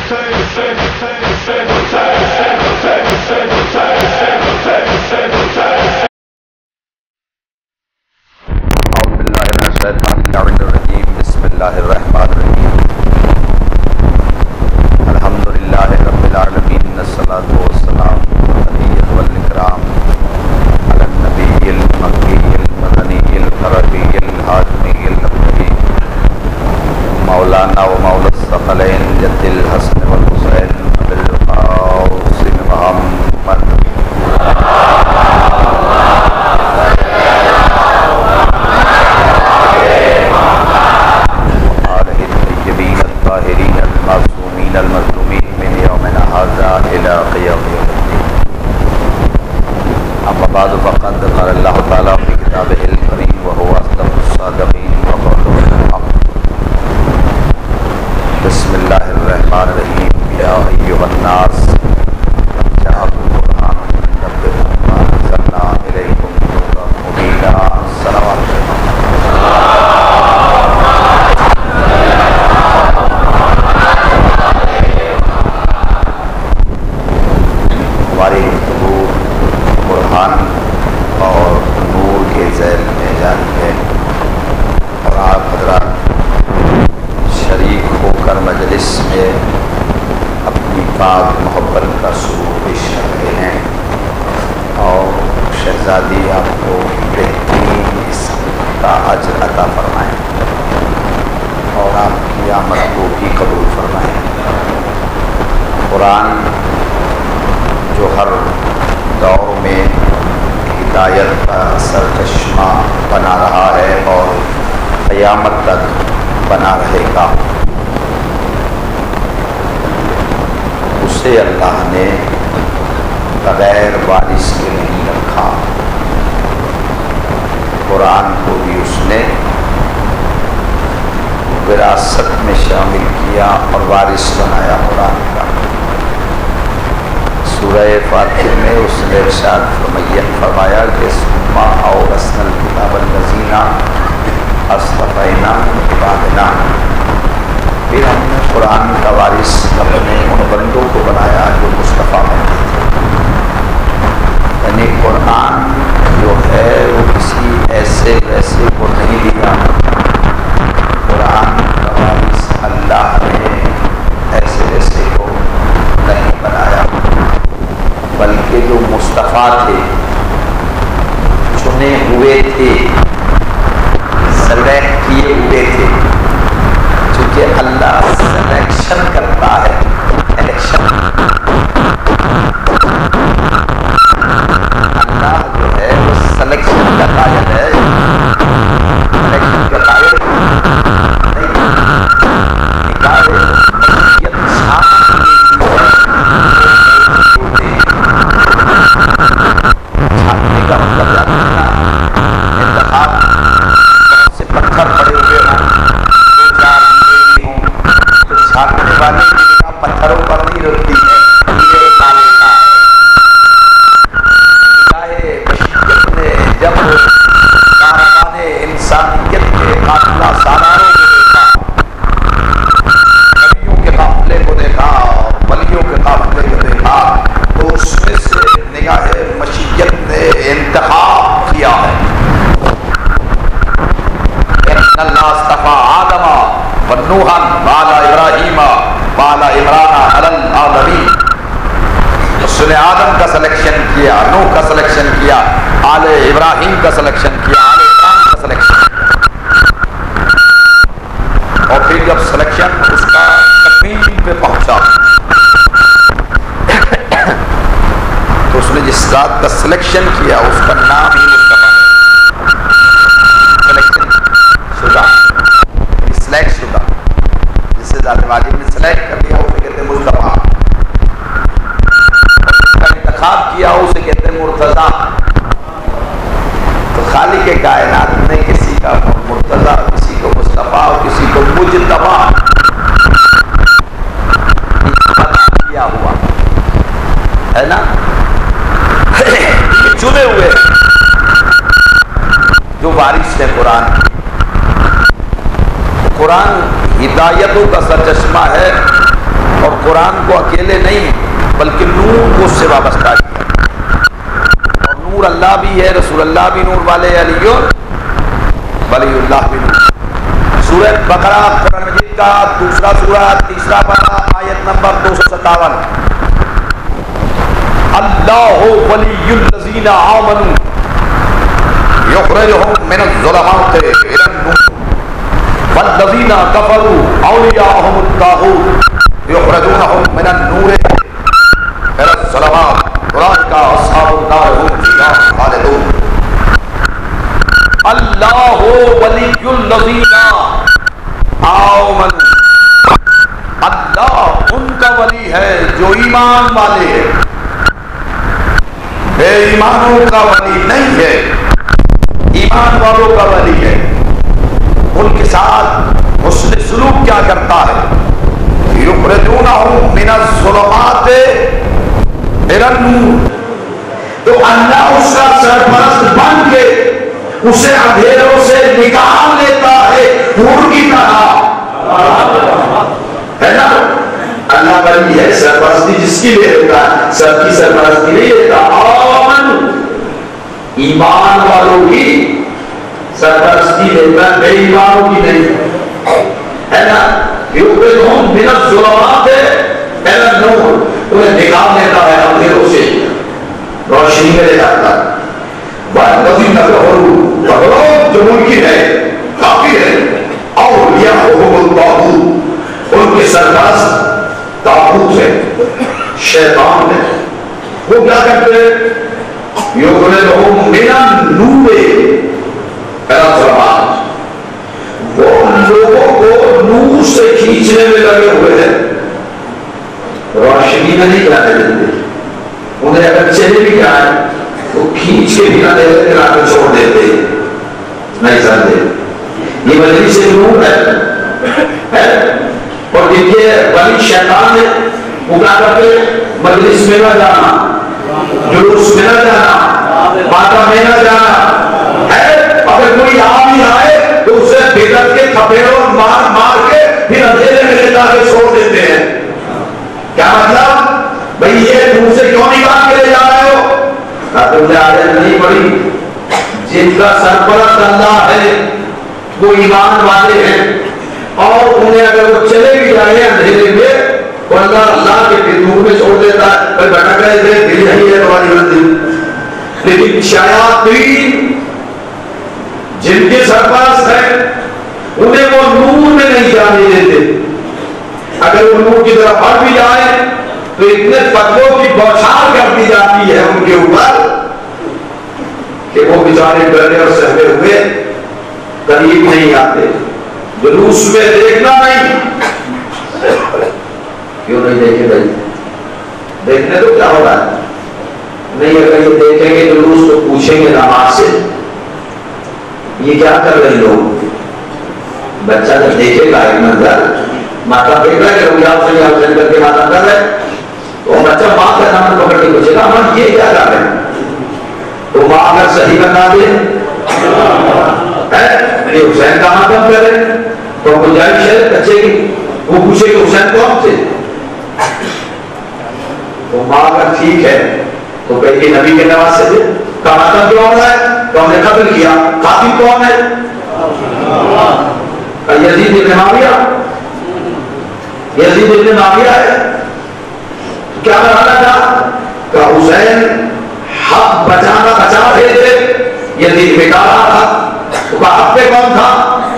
بسم اللہ الرحمن الرحیم الحمد للہ رب العالمین الصلاۃ والسلام علیہ والاکرام علی النبی المکی المدنی العربی الحاتمی النبوی مولانا و مولا الثقلین جد الحسن والحسین بالقاسم محمد المعصومین المظلومین من یومنا ھذا الی قیام یوم الدین اما بعد فقد قال اللہ تعالی فی کتابہ الکریم وهو اصدق الصادقین وقوله الحق بسم اللہ الرحمن الرحیم یا ایھا الناس جاءکم قرآن من ربکم وانزلنا الیکم نورا مبینا صلوات ہماری گفتگو قرآن اور نور کے ذیل میں جاری ہے اور آپ حضرات شریک ہو کر مجلس میں اپنی پاک محبت کا سرور پیش کر رہے ہیں اور شہزادی آپ کو بہترین اس کا اجر عطا فرمائیں اور آپ کی آمد کو بھی قبول فرمائیں۔ قرآن جو ہر دور میں ہدایت کا سرچشمہ بنا رہا ہے اور قیامت تک بنا رہے گا، اسے اللہ نے بغیر وارث کے نہیں رکھا۔ قرآن کو بھی اس نے وراثت میں شامل کیا اور وارث بنایا قرآن کا۔ سورہ فاتر میں اس نے ارشاد فرمایا کہ ثم اورثنا الکتاب الذین اصطفینا من عبادنا، پھر ہم نے قرآن کا وارث اپنے ان بندوں کو بنایا جو مصطفیٰ بنے تھے۔ یعنی قرآن جو ہے وہ کسی ایسے ویسے کو نہیں دیا، قرآن کا وارث اللہ نے ایسے ویسے کو نہیں بنایا، بلکہ جو مصطفیٰ تھے، چنے ہوئے تھے، سلیکٹ کیے ہوئے تھے، چونکہ اللہ سلیکشن کرتا ہے، الیکشن اللہ جو ہے وہ سلیکشن کا قائل ہے، سلیکشن کا قائل نہیں۔ نکالے مشیت چھاپنے کا مطلب جاتا ہے انتخاب بہت سے پتھر پڑے ہوئے ہوں، دو چار ہیرے بھی ہوں، تو چھاپنے والے کی نگاہ پتھروں پر نہیں رکھتی ہے، یہ کالے کا ہے۔ نگاہ مشیت نے جب کارخانے انسانیت کے قافلہ سالاروں کو دیکھا، نبیوں کے قافلے کو دیکھا، ولیوں کے قافلے کو دیکھا، تو اس میں سے نگاہ مشیت نے انتخاب کیا ہے۔ ان اللہ اصطفیٰ آدم ونوحا وآل ابراہیم وآل عمران علی العالمین، اس نے آدم کا سلیکشن کیا، نوح کا سلیکشن کیا، آل ابراہیم کا سلیکشن کیا، آل عمران کا سلیکشن کیا، اور پھر جب سلیکشن اس کا تکمیل پہ پہنچا تو اس نے جس ذات کا سلیکشن کیا اس کا نام ہی مصطفیٰ ہے۔ سلیکشن شدہ، سلیکٹ شدہ، جس سے ذات واجب نے سلیکٹ کر لیا اسے کہتے ہیں مصطفیٰ، جس کا انتخاب کیا اسے کہتے ہیں مرتضیٰ۔ تو خالق کائنات نے کسی کا مرتضیٰ، کسی کو مصطفیٰ اور کسی کو مجتبیٰ کیا ہوا ہے نا، چنے ہوئے جو وارث ہے قرآن۔ قرآن ہدایتوں کا سرچشمہ ہے اور قرآن کو اکیلے نہیں بلکہ نور کو اس سے وابستہ کیا، اور نور اللہ بھی ہے، رسول اللہ بھی نور والے، علی ولی اللہ بھی نور۔ سورہ بقرہ قرآن مجید کا دوسرا سورہ تیسرا پارہ آیت نمبر 257۔ اللہ ولی الذین آمنوا یخرجہم من الظلمات الی النور والذین کفروا اولیاءہم الطاغوت یخرجونہم من النور الی الظلمات اولئک اصحاب النار هم فیہا خالدون۔ اللہ ولی الذین آمنوا، اللہ ان کا ولی ہے جو ایمان والے ہیں، بے ایمانوں کا ولی نہیں ہے، ایمان والوں کا ولی ہے۔ ان کے ساتھ حسن سلوک کیا کرتا ہے؟ یخرجونہم من الظلمات الی النور، تو اللہ اس کا سرپرست بن کے اسے اندھیروں سے نکال لیتا ہے حور کی طرح، ہے نا؟ اللہ ولی ہے، سرپرستی جس کی لے لیتا ہے، سب کی سرپرستی نہیں لیتا۔ آمن، ایمان والوں کی سرپرستی لیتا ہے، بے ایمانوں کی نہیں، ہے نا؟ یخرجہم من الظلمات الی النور، انہیں نکال لیتا ہے اندھیروں سے روشنی میں لے جاتا ہے۔ والذین کفروا، جو منکر ہے، کافر ہے، اولیاءہم الطاغوت، ان کے سرپرست طاغوت ہے، شیطان ہے۔ وہ کیا کرتے ہیں؟ یخرجہم من النور الی الظلمات، وہ لوگوں کو نور سے کھینچنے میں لگے ہوئے ہیں، روشنی میں نہیں جانے دیتے۔ انہیں اگر چلے بھی جائیں تو کھینچ کے بھی نہ دیتے، لا کے چھوڑ دیتے، نہیں سمجھے؟ یہ ولی سے نور ہے، اور جن کے ولی شیطان ہے، وہ کیا کرتے مجلس میں نہ جانا، جلوس میں نہ جانا، ماتم میں نہ جانا، اگر کوئی آ بھی آئے تو اسے بدعت کے تھپیڑوں مار مار کے پھر اندھیرے میں لے جا کے چھوڑ دیتے ہیں۔ کیا مطلب؟ بھئی یہ تم سے کیوں نکال کے لے جا رہے ہو؟ تم نے آیت نہیں پڑھی، جن کا سرپرست اللہ ہے وہ ایمان والے ہیں، اور انہیں اگر وہ چلے بھی جائیں اندھیرے میں تو اللہ کے نور میں چھوڑ دیتا ہے۔ پر بھٹک رہے تھے، دل یہی ہے تمہاری منزل۔ لیکن شیاطین جن کے سرپرست ہیں انہیں وہ نور میں نہیں جانے دیتے، اگر وہ نور کی طرف بڑھ بھی جائے تو اتنے فتووں کی بوچھار کر دی جاتی ہے ان کے اوپر کہ وہ بیچارے ڈرے اور سہمے ہوئے قریب نہیں آتے، جلوس میں دیکھنا نہیں۔ کیوں نہیں دیکھے بھائی؟ دیکھنے تو کیا ہو رہا ہے؟ نہیں، اگر یہ دیکھیں گے جلوس تو پوچھیں گے نماز سے یہ کیا کر رہے لوگ؟ بچہ جب دیکھے گا ایک منظر، ماتا دیکھ رہا ہے کہ آپ سے یہاں حسین کر کے ماتا کر رہے ہیں، تو بچہ ماں کا نام پکڑ کے پوچھے گا ہم یہ کیا کر رہے ہیں؟ تو ماں اگر صحیح بنا دے حسین کا ماتم کرے تو گنجائش ہے بچے کی، وہ پوچھے کہ حسین کون تھے؟ تو ماں اگر ٹھیک ہے تو کہیں کہ نبی کے نواسے تھے، کا ماتم کیوں ہو رہا ہے؟ تو ہم نے قتل کیا، قاتل کون ہے؟ یزید ابن معاویہ، یزید ابن معاویہ ہے۔ کیا بتانا تھا کہ حسین حق بچانا بچا رہے تھے، یزید مٹا رہا تھا، تو حق پہ کون تھا؟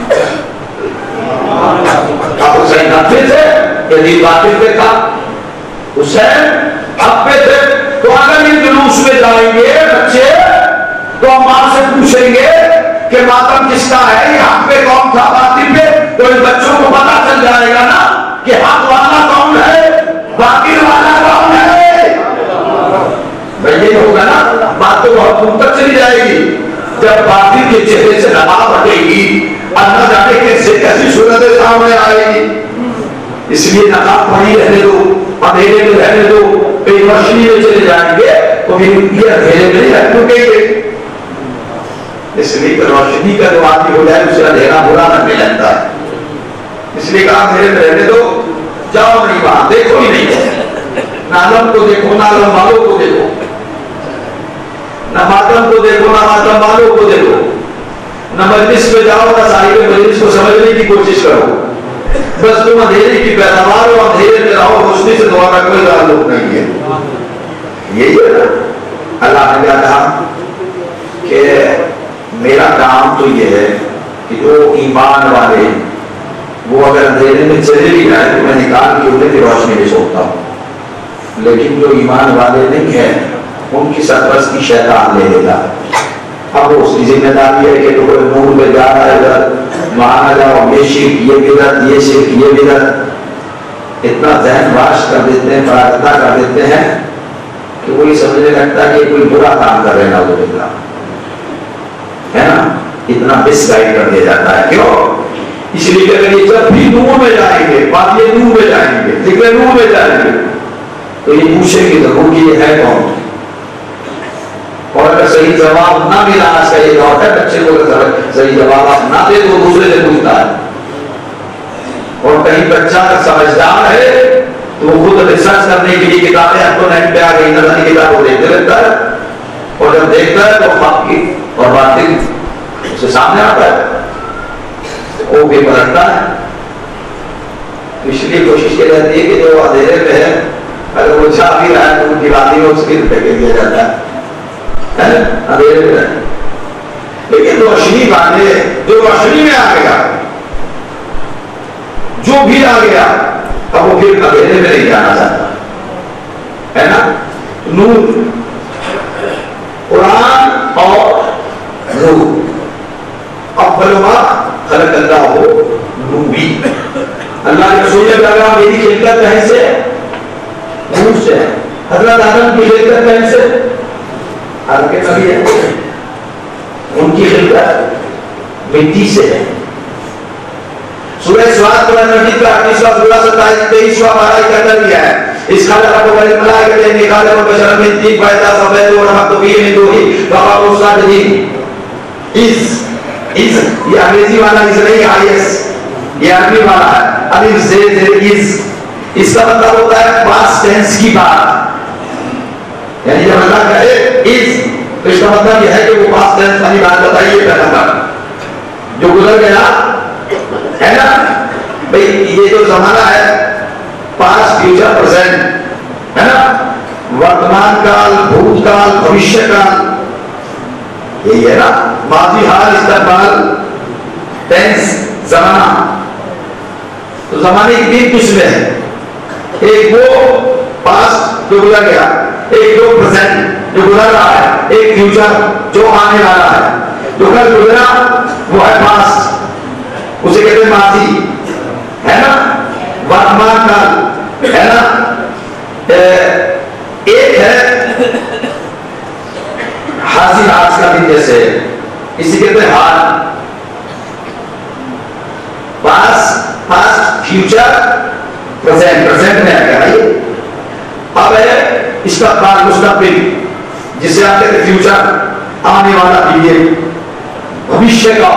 حسین حق پہ تھے، یزید باطل پہ تھا۔ حسین حق پہ تھے، تو اگر ان جلوس میں جائیں گے بچے تو ماں سے پوچھیں گے کہ ماتم کس کا ہے، یہ حق پہ کون تھا باطل پہ، تو ان بچوں کو پتا چل جائے گا نا کہ حق والا کون ہے، باطل والا کون ہے۔ بھئی یہ ہوگا نا، بات تو بہت دور تک چلی جائے گی۔ جب باطل کے چہرے سے نقاب ہٹے گی، اللہ جانے کیسے کیسی صورت سامنے آئے گی۔ اس لیے نقاب پڑھی رہنے دو، اندھیرے میں رہنے دو، بے روشنی میں چلے جائیں گے تو پھر یہ اندھیرے میں نہیں رہ چکیں گے۔ اس لیے کہ روشنی کا جو آدمی ہو جائے اسے اندھیرا برا لگنے لگتا ہے، اس لیے کہا اندھیرے میں رہنے دو، جاؤ نہیں وہاں، دیکھو ہی نہیں، نہ عالم کو دیکھو نہ عالم والوں کو دیکھو، نہ ماتم کو دیکھو نہ ماتم والوں کو دیکھو، نہ مجلس میں جاؤ نہ صاحب مجلس کو سمجھنے کی کوشش کرو، بس تم اندھیرے کی پیداوار ہو، اندھیرے میں رہو، روشنی سے تمہارا کوئی تعلق نہیں ہے. یہی ہے نا. اللہ نے کہا کہ میرا کام تو یہ ہے کہ جو ایمان والے وہ اگر اندھیرے میں چلے بھی جائیں تو میں نکال کے انہیں کی روشنی میں سوکتا ہوں، لیکن جو ایمان والے نہیں ہیں ان کی سرپرستی شیطان لے لیتا. اب اس کی ذمہ داری ہے کہ تو کوئی نور میں جا رہا ہے ادھر وہاں نہ جاؤ، یہ شرک یہ بدعت یہ شرک یہ بدعت، اتنا ذہن واش کر دیتے ہیں، فراغتہ کر دیتے ہیں کہ وہی سمجھنے لگتا ہے کہ کوئی برا کام کر رہے ہیں نعوذ باللہ، ہے نا. اتنا مس گائڈ کر دیا جاتا ہے. کیوں؟ اس لیے کہ اگر یہ جب بھی نور میں جائیں گے، بات یہ نور میں جائیں گے، ذکر نور میں جائیں گے، تو یہ پوچھیں گے ضرور کہ یہ ہے کون، اور اگر صحیح جواب نہ ملا، آج کا یہ دور ہے بچے کو صحیح جواب آپ نہ دے تو دوسرے سے پوچھتا ہے. اور کہیں بچہ اگر سمجھدار ہے تو وہ خود ریسرچ کرنے کے لیے کتابیں آپ کو نیٹ پہ آ گئی نظر کی کتاب کو دیکھتے رہتا ہے، اور جب دیکھتا ہے تو حق کی اور باطل اس سے سامنے آتا ہے، وہ بھی پلٹتا ہے. اس لیے کوشش کی جاتی ہے کہ جو اندھیرے میں ہے اگر وہ چھا بھی رہا ہے تو ان کی باتیں میں اس کی پھینک دیا جاتا ہے اندھیرے میں رہے. لیکن روشنی والے جو روشنی میں آ گیا، جو بھی آ گیا، اب وہ پھر اندھیرے میں نہیں جانا چاہتا ہے نا. نور قرآن اور نور، اول ما خلق اللہ ہو نوری. اللہ کے رسول نے کہا میری خلقت کہیں سے؟ نور سے ہے. حضرت آدم کی خلقت کہیں سے؟ آپ کے نبی ہے، ان کی خلقت مٹی سے ہے. سورہ سواد قرآن مجید کا 28واں سورہ 27واں پارہ کا کر دیا ہے. اس خالق کو بڑے ملائکہ کہتے ہیں، خالق کو بشر من طین پیدا سفید اور رحمت بھی من دوہی وقال الصادقین. از یہ انگریزی والا اس نہیں، آئیس یہ عربی والا ہے. الف زیر از، اس کا مطلب ہوتا ہے پاسٹ ٹینس کی بات، یعنی جب اللہ کہے از تو اس کا مطلب یہ ہے کہ وہ پاسٹ ٹینس والی بات بتائیے پیغمبر جو گزر گیا ہے نا. بھئی یہ جو زمانہ ہے پاسٹ فیوچر پریزنٹ ہے نا، ورتمان کال بھوت کال بھوشیہ کال، یہی ہے نا. ماضی حال استقبال ٹینس زمانہ. تو زمانے کی تین قسمیں ہیں، ایک وہ پاسٹ جو گزر گیا، ایک جو پریزنٹ جو گزر رہا ہے، ایک فیوچر جو آنے والا ہے. جو کل گزرا وہ ہے پاسٹ، اسے کہتے ہیں ماضی ہے نا. ورتمان کال ہے نا. ایک ہے حاضر آج کا دن جیسے، اسی کہتے ہیں حال. پاسٹ فیوچر پریزنٹ میں آ گیا. اب ہے استقبال مستقبل، جسے آپ کہتے ہیں فیوچر آنے والا پیریڈ، بھوشیہ کا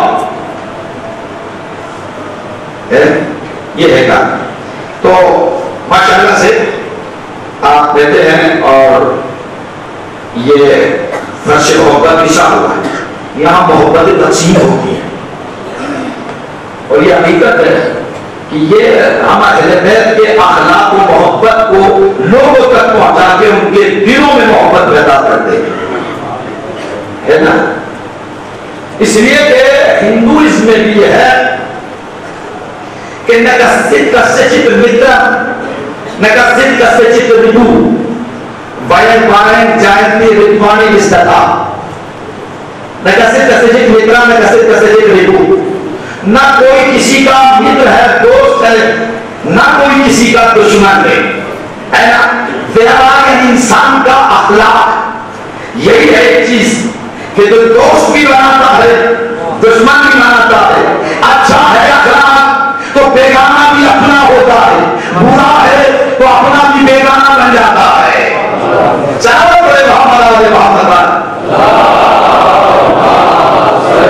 یہ ہے کام. تو ماشاءاللہ سے آپ دیتے ہیں اور یہ فرش محبت بچھا ہوا ہے. یہاں محبت تقسیم ہوتی ہے اور یہ حقیقت ہے کہ یہ ہمارے بیت کے اخلاق و محبت کو لوگوں تک پہنچا کے ان کے دلوں میں محبت پیدا کرتے ہیں نا. اس لیے کہ ہندوازم میں بھی یہ ہے کہ نکست کسچت متر نکست کسچت ردو وائن وائن جائنتی ردوانی استطاع. نکست کسچت متر نکست کسچت ردو، نہ کوئی کسی کا متر ہے، دوست ہے، نہ کوئی کسی کا دشمن ہے نا. بیان انسان کا اخلاق یہی ہے ایک چیز کہ جو دوست بھی بناتا ہے دشمن بھی بناتا ہے. اچھا ہے اخلاق تو بیگانہ بھی اپنا ہوتا ہے، برا ہے تو اپنا بھی بیگانہ بن جاتا ہے. چلو بڑے محمد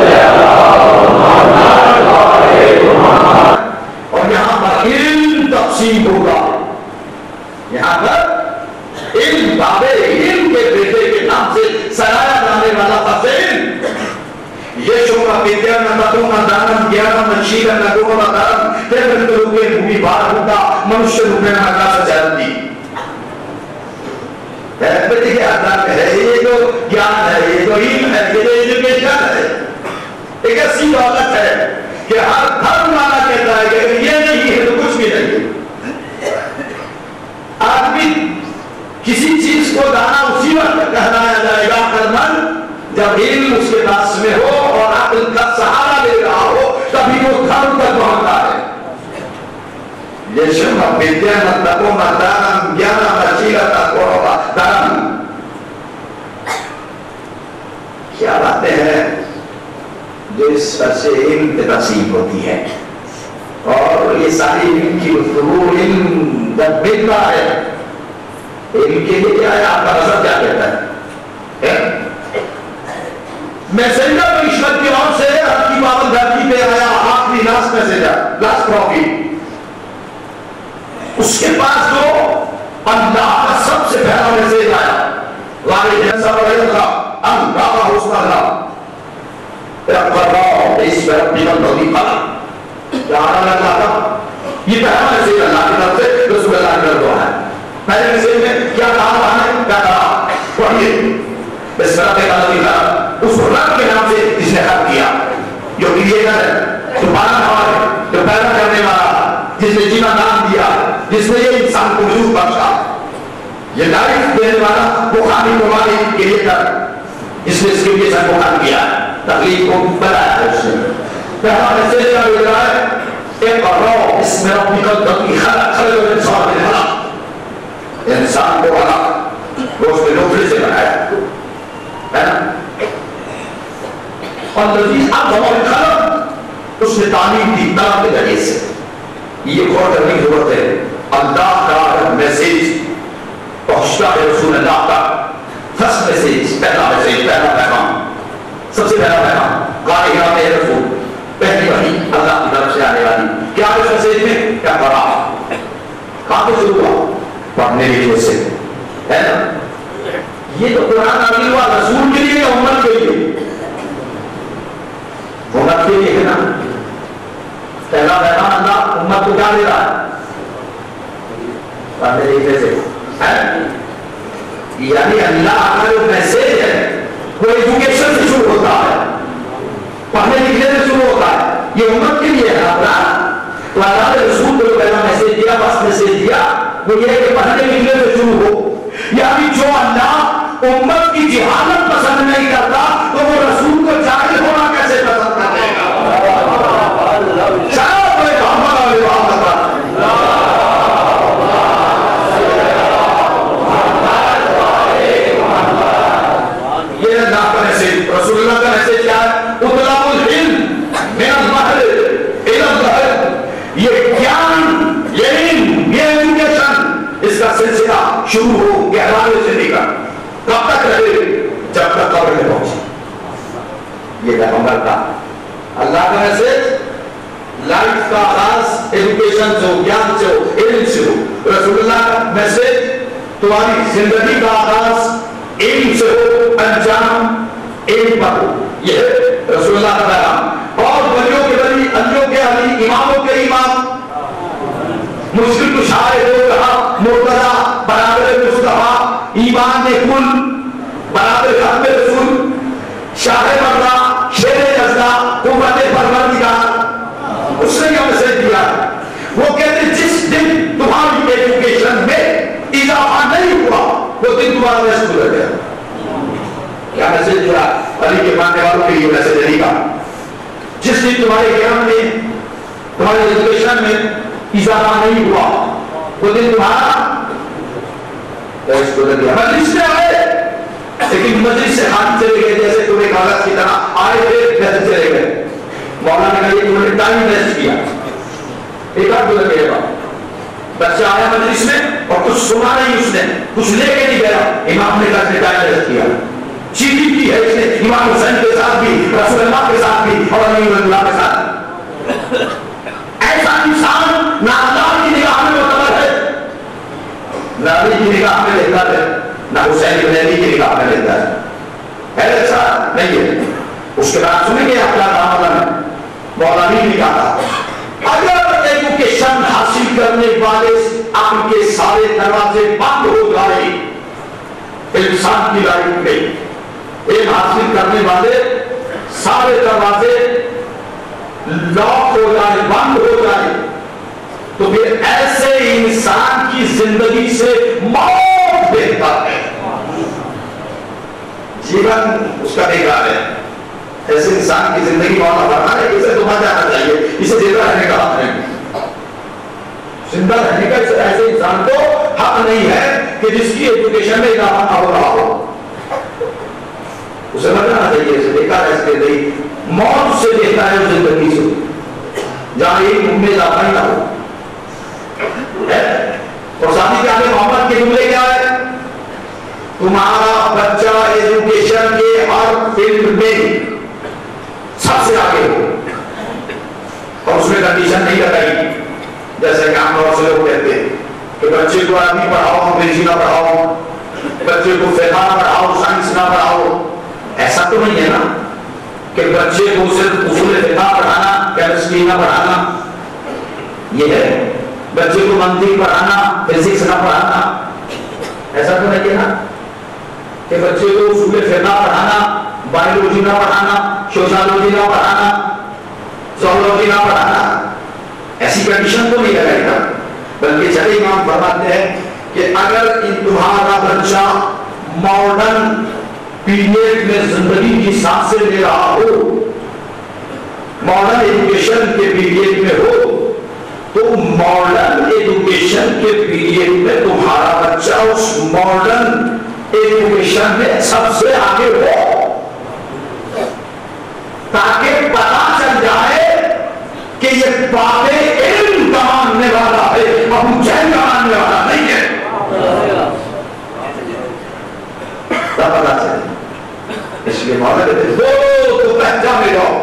اور یہاں پر علم تقسیم ہوگا. یہاں پر علم بابے علم کے بیٹے کے نام سے سرایا جانے والا فصل یشو کا ودیا نہ تم نہ دانم گیانم نہ شیرم نہ گرو نہ دارم تیرے روپے بھومی بار ہوتا منشیہ روپے نہ کا سجاتی. دیکھیے اللہ ہے یہ جو گیان ہے, یہ جو علم ہے, یہ جو ایجوکیشن ہے, ایک ایسی دولت ہے کہ ہر دھرم والا کہتا ہے کہ یہ نہیں ہے تو کچھ بھی نہیں. آدمی کسی چیز کو دانا اسی وقت کہلایا جائے گا کرمن جب علم اس کے پاس میں ہو اور عقل کا سہارا لے رہا ہو, تبھی وہ دھرم تک پہنچتا ہے. یشم ودیا نہ تپو نہ دانم گیانم نہ شیرم نہ گرو نہ دارم. کیا باتیں ہیں جو اس پر سے علم تقسیم ہوتی ہے, اور یہ ساری علم کی گفتگو علم جب ملتا ہے علم کے لیے کیا ہے, آپ کا نظر کیا کہتا ہے؟ میسنجر رشوت کی اور سے حد کی پابند دھرتی پہ آیا, آخری لاسٹ میسنجر, لاسٹ پروفٹ. اس کے پاس جو اللہ کا سب سے پہلا میسج آیا والد جنسا رہے اللہ اللہ حسن اللہ اقرار اس پر اپنی بندوی پالا کیا آنا لگا تھا. یہ پہلا میسج اللہ کی طرف سے رسول اللہ کی طرف ہے. پہلے میسج میں کیا کہا ہے, کیا کہا پڑھیے اس پر اپنی بندوی پالا اس رب کے نام سے جس نے خلق کیا, جو کریٹر ہے, جو پالا ہے, جو پیدا کرنے والا, جس نے جینا نام دیا, جس نے یہ انسان کو وجود بخشا, یہ لائف دینے والا وہ خالق و مالک کریٹر جس نے اس کے لیے سب کو خلق کیا, تخلیق کو بنایا ہے. اس نے پہلا میسج کیا مل رہا ہے اقرا بسم ربک الذی خلق الانسان من علق. انسان کو علق وہ اس نے نطفے سے بنایا ہے نا, اور الذی اعظم الخلق اس نے تعلیم دی قلم کے ذریعے سے. یہ غور کرنے کی ضرورت ہے. اللہ کا میسج پہنچتا ہے رسول اللہ کا. فرسٹ میسج, پہلا میسج, پہلا پیغام, سب سے پہلا پیغام قائلات رسول, پہلی وحی اللہ کی طرف سے آنے والی. کیا اس میسج میں کیا پڑھا, کہاں سے شروع ہوا, پڑھنے لکھنے سے ہے نا. یہ تو قرآن نازل ہوا رسول کے لیے, امت کے لیے, امت کے لیے ہے نا. پہلا پیغام اللہ امت کو کیا دے رہا ہے, پڑھنے لکھنے سے. یعنی اللہ کا جو میسج ہے وہ ایجوکیشن سے شروع ہوتا ہے, پڑھنے لکھنے سے شروع ہوتا ہے. یہ امت کے لیے ہے اپنا. تو اللہ نے رسول کو پہلا میسج دیا, بس میسج دیا وہ یہ ہے کہ پڑھنے لکھنے سے شروع ہو. یعنی جو اللہ امت کی جہالت پسند نہیں کرتا تو وہ رسول کو جاہل ہونا کیسے پسند کرے گا. یہ اللہ کا میسج, رسول اللہ کا میسج کیا ہے, اطلاع العلم من البحر الى البحر. یہ گیان, یہ علم, یہ ایجوکیشن, اس کا سلسلہ شروع ہو گہرائیوں سے لے کر کب تک رہے, جب تک قبر میں پہنچے. یہ پیغمبر کا اللہ کا میسج لائف کا آغاز ایجوکیشن سے ہو, گیان سے ہو, علم سے ہو. رسول اللہ کا میسج تمہاری زندگی کا آغاز علم سے ہو, انجام علم پر ہو. یہ ہے رسول اللہ کا پیغام. اور ولیوں کے ولی, علیوں کے علی, اماموں کے امام, مشکل کشائے ہو کہا مرتضی برابر مصطفیٰ, ایمان کل برابر ختم رسول, شاہ مردا, شیر جزا, قوت پروردگار, اس نے یہ میسج دیا. وہ کہتے جس دن تمہاری ایجوکیشن میں اضافہ نہیں ہوا وہ دن تمہارا ویسٹ گزر گیا. کیا میسج دیا علی کے ماننے والوں کے لیے میسج علی کا, جس دن تمہارے گیان میں, تمہاری ایجوکیشن میں اضافہ نہیں ہوا وہ دن تمہارا ویسٹ گزر گیا. مجلس میں آئے لیکن مجلس سے ہاتھ چلے گئے جیسے تمہیں کاغذ کی طرح آئے تھے ویسے چلے گئے. مولانا نے کہا تم نے ٹائم ویسٹ کیا, ایک آدھ گزر گئے گا. بچہ آیا مجلس میں اور کچھ سنا نہیں, اس نے کچھ لے کے نہیں گیا. امام نے کہا ٹائم ویسٹ کیا. چیٹنگ کی ہے اس نے امام حسین کے ساتھ بھی, رسول اللہ کے ساتھ بھی, اور علی اللہ کے ساتھ. ایسا انسان نہ اللہ کی نگاہ میں نہ علی کی نگاہ میں لیتا ہے نہ حسین بن علی کی نگاہ میں لیتا ہے ایسا نہیں ہے. اس کے بعد سنیں گے اپنا دامن مولانا نے کہا اگر ایجوکیشن حاصل کرنے والے عقل کے سارے دروازے بند ہو جائے انسان کی لائف میں، علم حاصل کرنے والے سارے دروازے لاک ہو جائے بند ہو جائے تو پھر ایسے انسان کی زندگی سے موت بہتر ہے. جیون اس کا بیکار ہے. ایسے انسان کی زندگی مولا فرمانا ہے کہ اسے تو مر جانا چاہیے، اسے زندہ رہنے کا حق نہیں. زندہ رہنے کا ایسے انسان کو حق نہیں ہے کہ جس کی ایجوکیشن میں اضافہ نہ ہو رہا ہو. اسے مر جانا چاہیے. اسے بیکار ہے. اس کے لیے موت سے بہتر ہے زندگی سے جہاں ایک میں اضافہ ہی نہ ہو. اور ساتھی کیا ہے محمد کے جملے کیا ہے؟ تمہارا بچہ ایجوکیشن کے ہر فیلڈ میں سب سے آگے ہو. اور اس میں کنڈیشن نہیں لگائی جیسے کہ عام طور سے لوگ کہتے ہیں کہ بچے کو عربی پڑھاؤ انگریزی نہ پڑھاؤ، بچے کو فقہ نہ پڑھاؤ سائنس نہ پڑھاؤ. ایسا تو نہیں ہے نا کہ بچے کو صرف اصول فقہ پڑھانا کیمسٹری نہ پڑھانا. یہ ہے بچے کو منطق پڑھانا فزکس نہ پڑھانا. ایسا تو نہیں ہے نا کہ بچے کو اصول فقہ پڑھانا بایولوجی نہ پڑھانا سوشالوجی نہ پڑھانا زولوجی نہ پڑھانا. ایسی کنڈیشن تو نہیں لگائی نا. بلکہ چلے امام فرماتے ہیں کہ اگر تمہارا بچہ ماڈرن پیریڈ میں زندگی کی سانسیں لے رہا ہو، ماڈرن ایجوکیشن کے پیریڈ میں ہو، تو ماڈرن ایجوکیشن کے پیریڈ میں تمہارا بچہ اس ماڈرن ایجوکیشن میں سب سے آگے ہو تاکہ پتا چل جائے کہ یہ باب علم کا ماننے والا ہے، ابو جہل کا ماننے والا نہیں ہے. تب پتا چلے. اس لیے مولا کہتے ہیں بولو تو پہچانے جاؤ.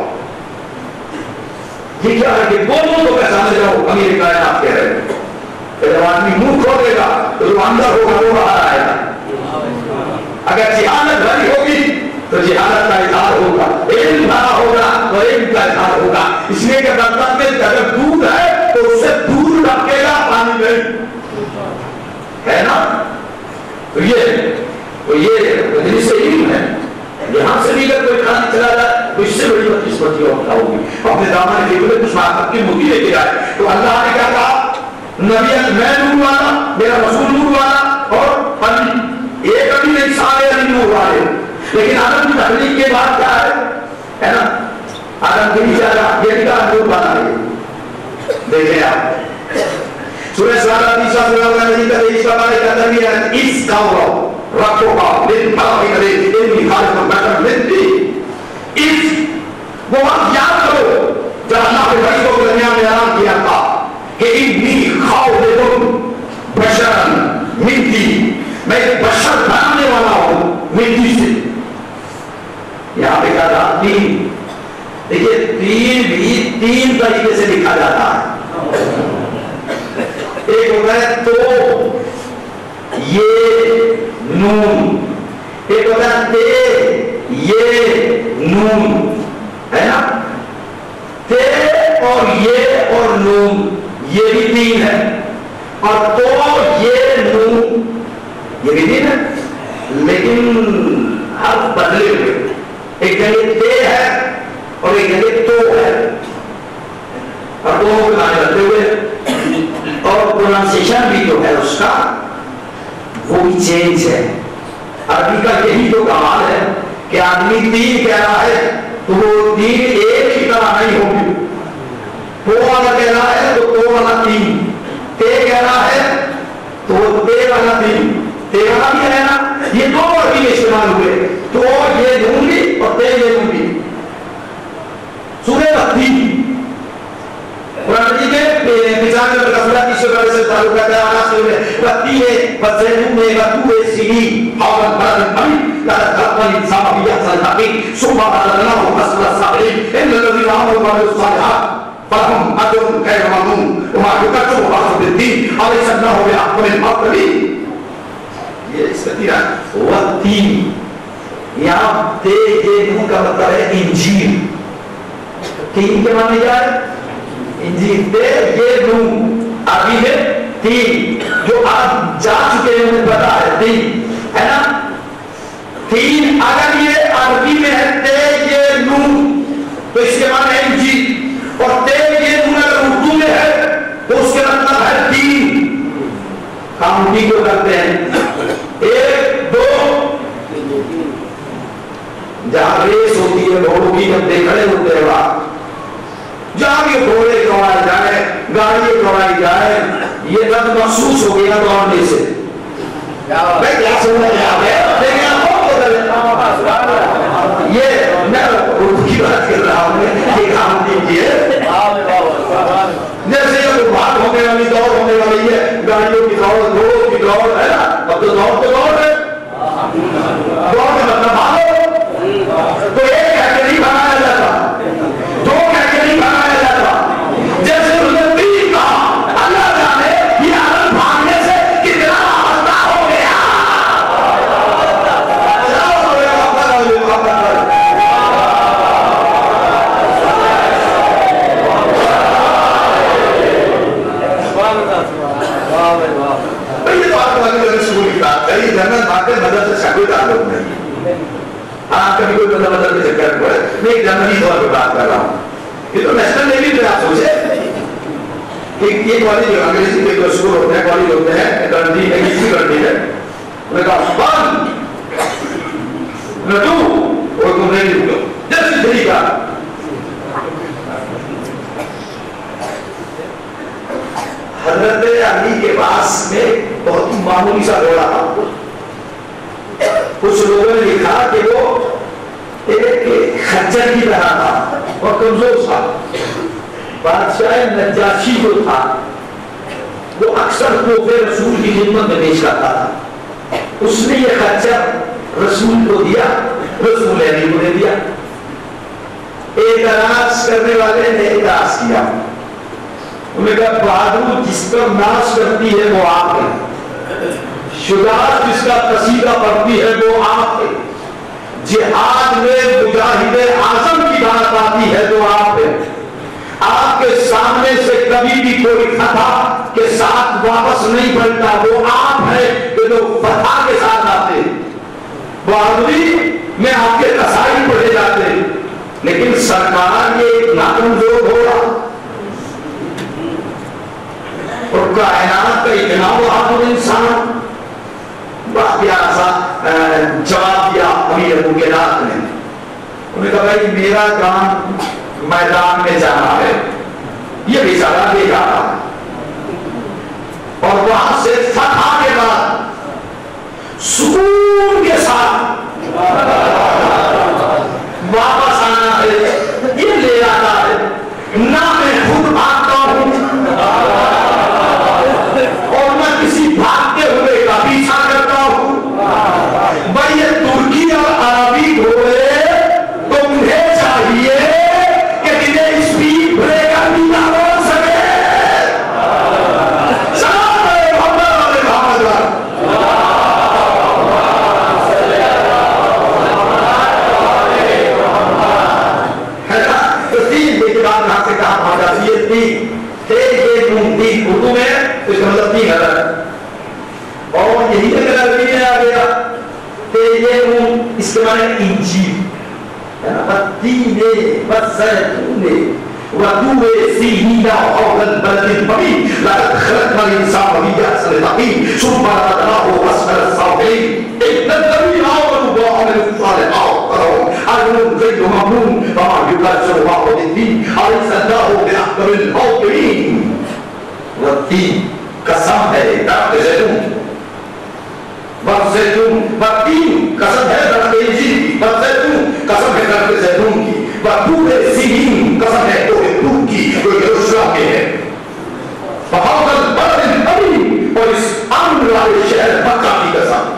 یہ کیا ہے کہ بولو تو پہچانے جاؤ. امیر کائنات کہہ رہے ہیں جب آدمی منہ کھولے گا تو جو اندر ہوگا وہ باہر آئے گا. اگر جہالت بھری ہوگی تو جہالت کا اظہار ہوگا، علم بھرا ہوگا تو علم کا اظہار ہوگا. اس لیے کہ برتن میں اگر دودھ ہے تو اس سے دودھ ڈھکے گا پانی میں ہے نا. تو یہ جس سے علم ہے یہاں سے بھی اگر کوئی خالی چلا جائے تو اس سے بڑی بدقسمتی اور کیا ہوگی. اپنے دامن کے لیے کچھ بات کی مٹھی لے کے جائے تو اللہ نے کیا کہا نبی میں نور والا میرا رسول نور والا اور علی. ایک ابھی نہیں سارے علی نور والے. لیکن آدم کی تحلیق کے بعد کیا ہے نا آدم کے نیچے یہ بھی کہا نور والا ہے. دیکھیں آپ سورہ سارا تیسرا سورہ نبی کا اس کا بارے کا تربیہ اس کا رکھو کا دن بھائی کرے ان خالق کو بیٹر ملتی. اس وہ وقت یاد کرو جب اللہ کے بھائی کو درمیان میں اعلان کیا تھا کہ انی خالق بشرا مٹی، میں ایک بشر بنانے والا ہوں مٹی سے. یہاں پہ کہا تھا تین. دیکھیے تین بھی تین طریقے سے لکھا جاتا ہے. ایک ہوتا ہے تو یہ نون، ایک ہوتا ہے تے یہ نون ہے نا. تے اور یہ اور نون یہ بھی تین ہے اور تو یہ نون یہ بھی تین ہے لیکن حرف بدلے ہوئے. ایک جگہ تے ہے اور ایک جگہ تو ہے اور دونوں کے معنی بدلے ہوئے اور پروننسیشن بھی جو ہے اس کا وہ بھی چینج ہے. عربی کا یہی تو کمال ہے کہ آدمی تین کہہ رہا ہے تو وہ تین ایک ہی طرح نہیں ہوگی. تو والا کہہ رہا ہے تو والا تین، تے کہہ رہا ہے تو وہ تے والا تین، تے والا بھی ہے نا. یہ دو عربی میں استعمال ہوئے تو یہ دوں گی اور تے یہ دوں گی. سورہ بتی قرآن مجید میں مثال میں رسول اللہ کی بارے سے تعلق ہے آیات میں بتی ہے فزیتون ہے وتو سیری حول بلد الامن لا خلق الانسان في احسن تقويم ثم بدلناه اسفل السافلين ان الذين امنوا وعملوا الصالحات فلهم اجر غير ممنون وما يكتب اخر بالدين اليس الله باحكم الحاكمين. والتین، یہاں تے یہ نون کا مطلب ہے انجیل. تین کے معنی کیا ہے؟ انجیل. تے یہ نون ابھی ہے تین، جو آپ جا چکے ہیں انہیں پتا ہے تین ہے نا. تین اگر یہ عربی میں ہے تے یہ نون تو اس کے معنی ہے انجیل، اور تے یہ نون اگر اردو میں ہے تو اس کے مطلب ہے تین. کاؤنٹنگ کو کرتے ہیں 1 2. جہاں ریس ہوتی ہے گھوڑوں کی، جب دیکھنے ہوتے ہیں وہاں جہاں بھی گھوڑے دوڑائے جائے، گاڑی دوڑائی جائے، یہ لفظ محسوس ہو گیا دوڑنے سے. میں کیا سمجھ رہا یہ میں اردو کی بات کر رہا ہوں. یہ کام دیجیے جیسے یہ بات ہونے والی دوڑ ہونے والی ہے، گاڑیوں کی دوڑ، گھوڑوں کی دوڑ ہے نا. اب تو دوڑ ہے، دوڑ کا مطلب بھاگو. تو ایک کہہ کے نہیں بھگایا جاتا، دو کہہ کے نہیں بھگایا جاتا. جیسے انہوں نے تین کہا، اللہ جانے یہ عالم بھاگنے سے کتنا آہستہ ہو گیا. جنرل باتیں مدد سے کوئی تعلق نہیں. آپ کبھی کوئی مدد کے چکر پڑے، میں ایک جنرلی طور پہ بات کر رہا ہوں. یہ تو نیشنل لیول پہ آپ سوچے یہ کالج انگریزی کے جو اسکول ہوتے ہیں، کالج ہوتے ہیں کنٹری ہے، کسی کنٹری ہے، انہوں نے کہا ون ٹو اور تم نہیں رکو جیسے طریقہ. حضرت علی کے پاس میں بہت معمولی سا گھوڑا تھا. کچھ لوگوں نے لکھا کہ وہ ایک خچر کی طرح تھا اور کمزور تھا. بادشاہ نجاشی جو تھا وہ اکثر تحفے رسول کی خدمت میں پیش کرتا تھا. اس نے یہ خچر رسول کو دیا، رسول علی کو دے دیا. اعتراض کرنے والے نے اعتراض کیا، انہوں نے کہا بہادر جس پر ناز کرتی ہے وہ آپ ہے، شجاعت جس کا قصیدہ پڑھتی ہے وہ آپ ہے، جہاد میں مجاہد اعظم کی بات آتی ہے جو آپ ہے. آپ کے سامنے سے کبھی بھی کوئی فتح کے ساتھ واپس نہیں پلٹا، وہ آپ ہے کہ جو فتح کے ساتھ آتے. بہادری میں آپ کے قصائد پڑھے جاتے، لیکن سرکار یہ ایک ناکمزور گھوڑا اور کائنات کا اتنا بہادر انسان. بہت پیارا سا جواب دیا امیر ابو کے رات نے. انہوں نے کہا بھائی میرا کام میدان میں جانا ہے، یہ بھی سارا دے گا اور وہاں سے فتح کے بعد سکون کے ساتھ واپس آنا ہے. یہ لے آنا ہے، نہ میں خود بھاگتا ہوں اور میں کسی بھاگتے ہوئے کا پیچھا کرتا ہوں. بھائی یہ ترکی اور عربی گھوڑے تمہیں چاہیے کہ انہیں اسپیڈ بریکر بھی نہ بول سکے. سلام محمد ہے نا. تو تین کے بعد یہاں سے کہا بھاگا یہ تین اردو میں تو اس کا مطلب تین ہے اور یہی اگر عربی میں آ گیا تو یہ اس کے معنی انجیل ہے نا. تینے بزیتونے وطوے سینینا حول البلد البعید لقد خلقنا الانسان فی احسن تقویم ثم رددناه اسفل السافلین ان الذین آمنوا وعملوا الصالحات اجرهم غیر ممنون فما یبشر الله بالدین الیس الله باحکم الحاکمین. والتین قسم ہے درخت زیتون، والزیتون والتین قسم ہے درخت انجیل کی، والزیتون قسم ہے درخت زیتون کی، وطور سینین قسم ہے طور کی جو یروشلم کے ہے، وحول البلد الامین اور اس امن والے شہر مکہ کی قسم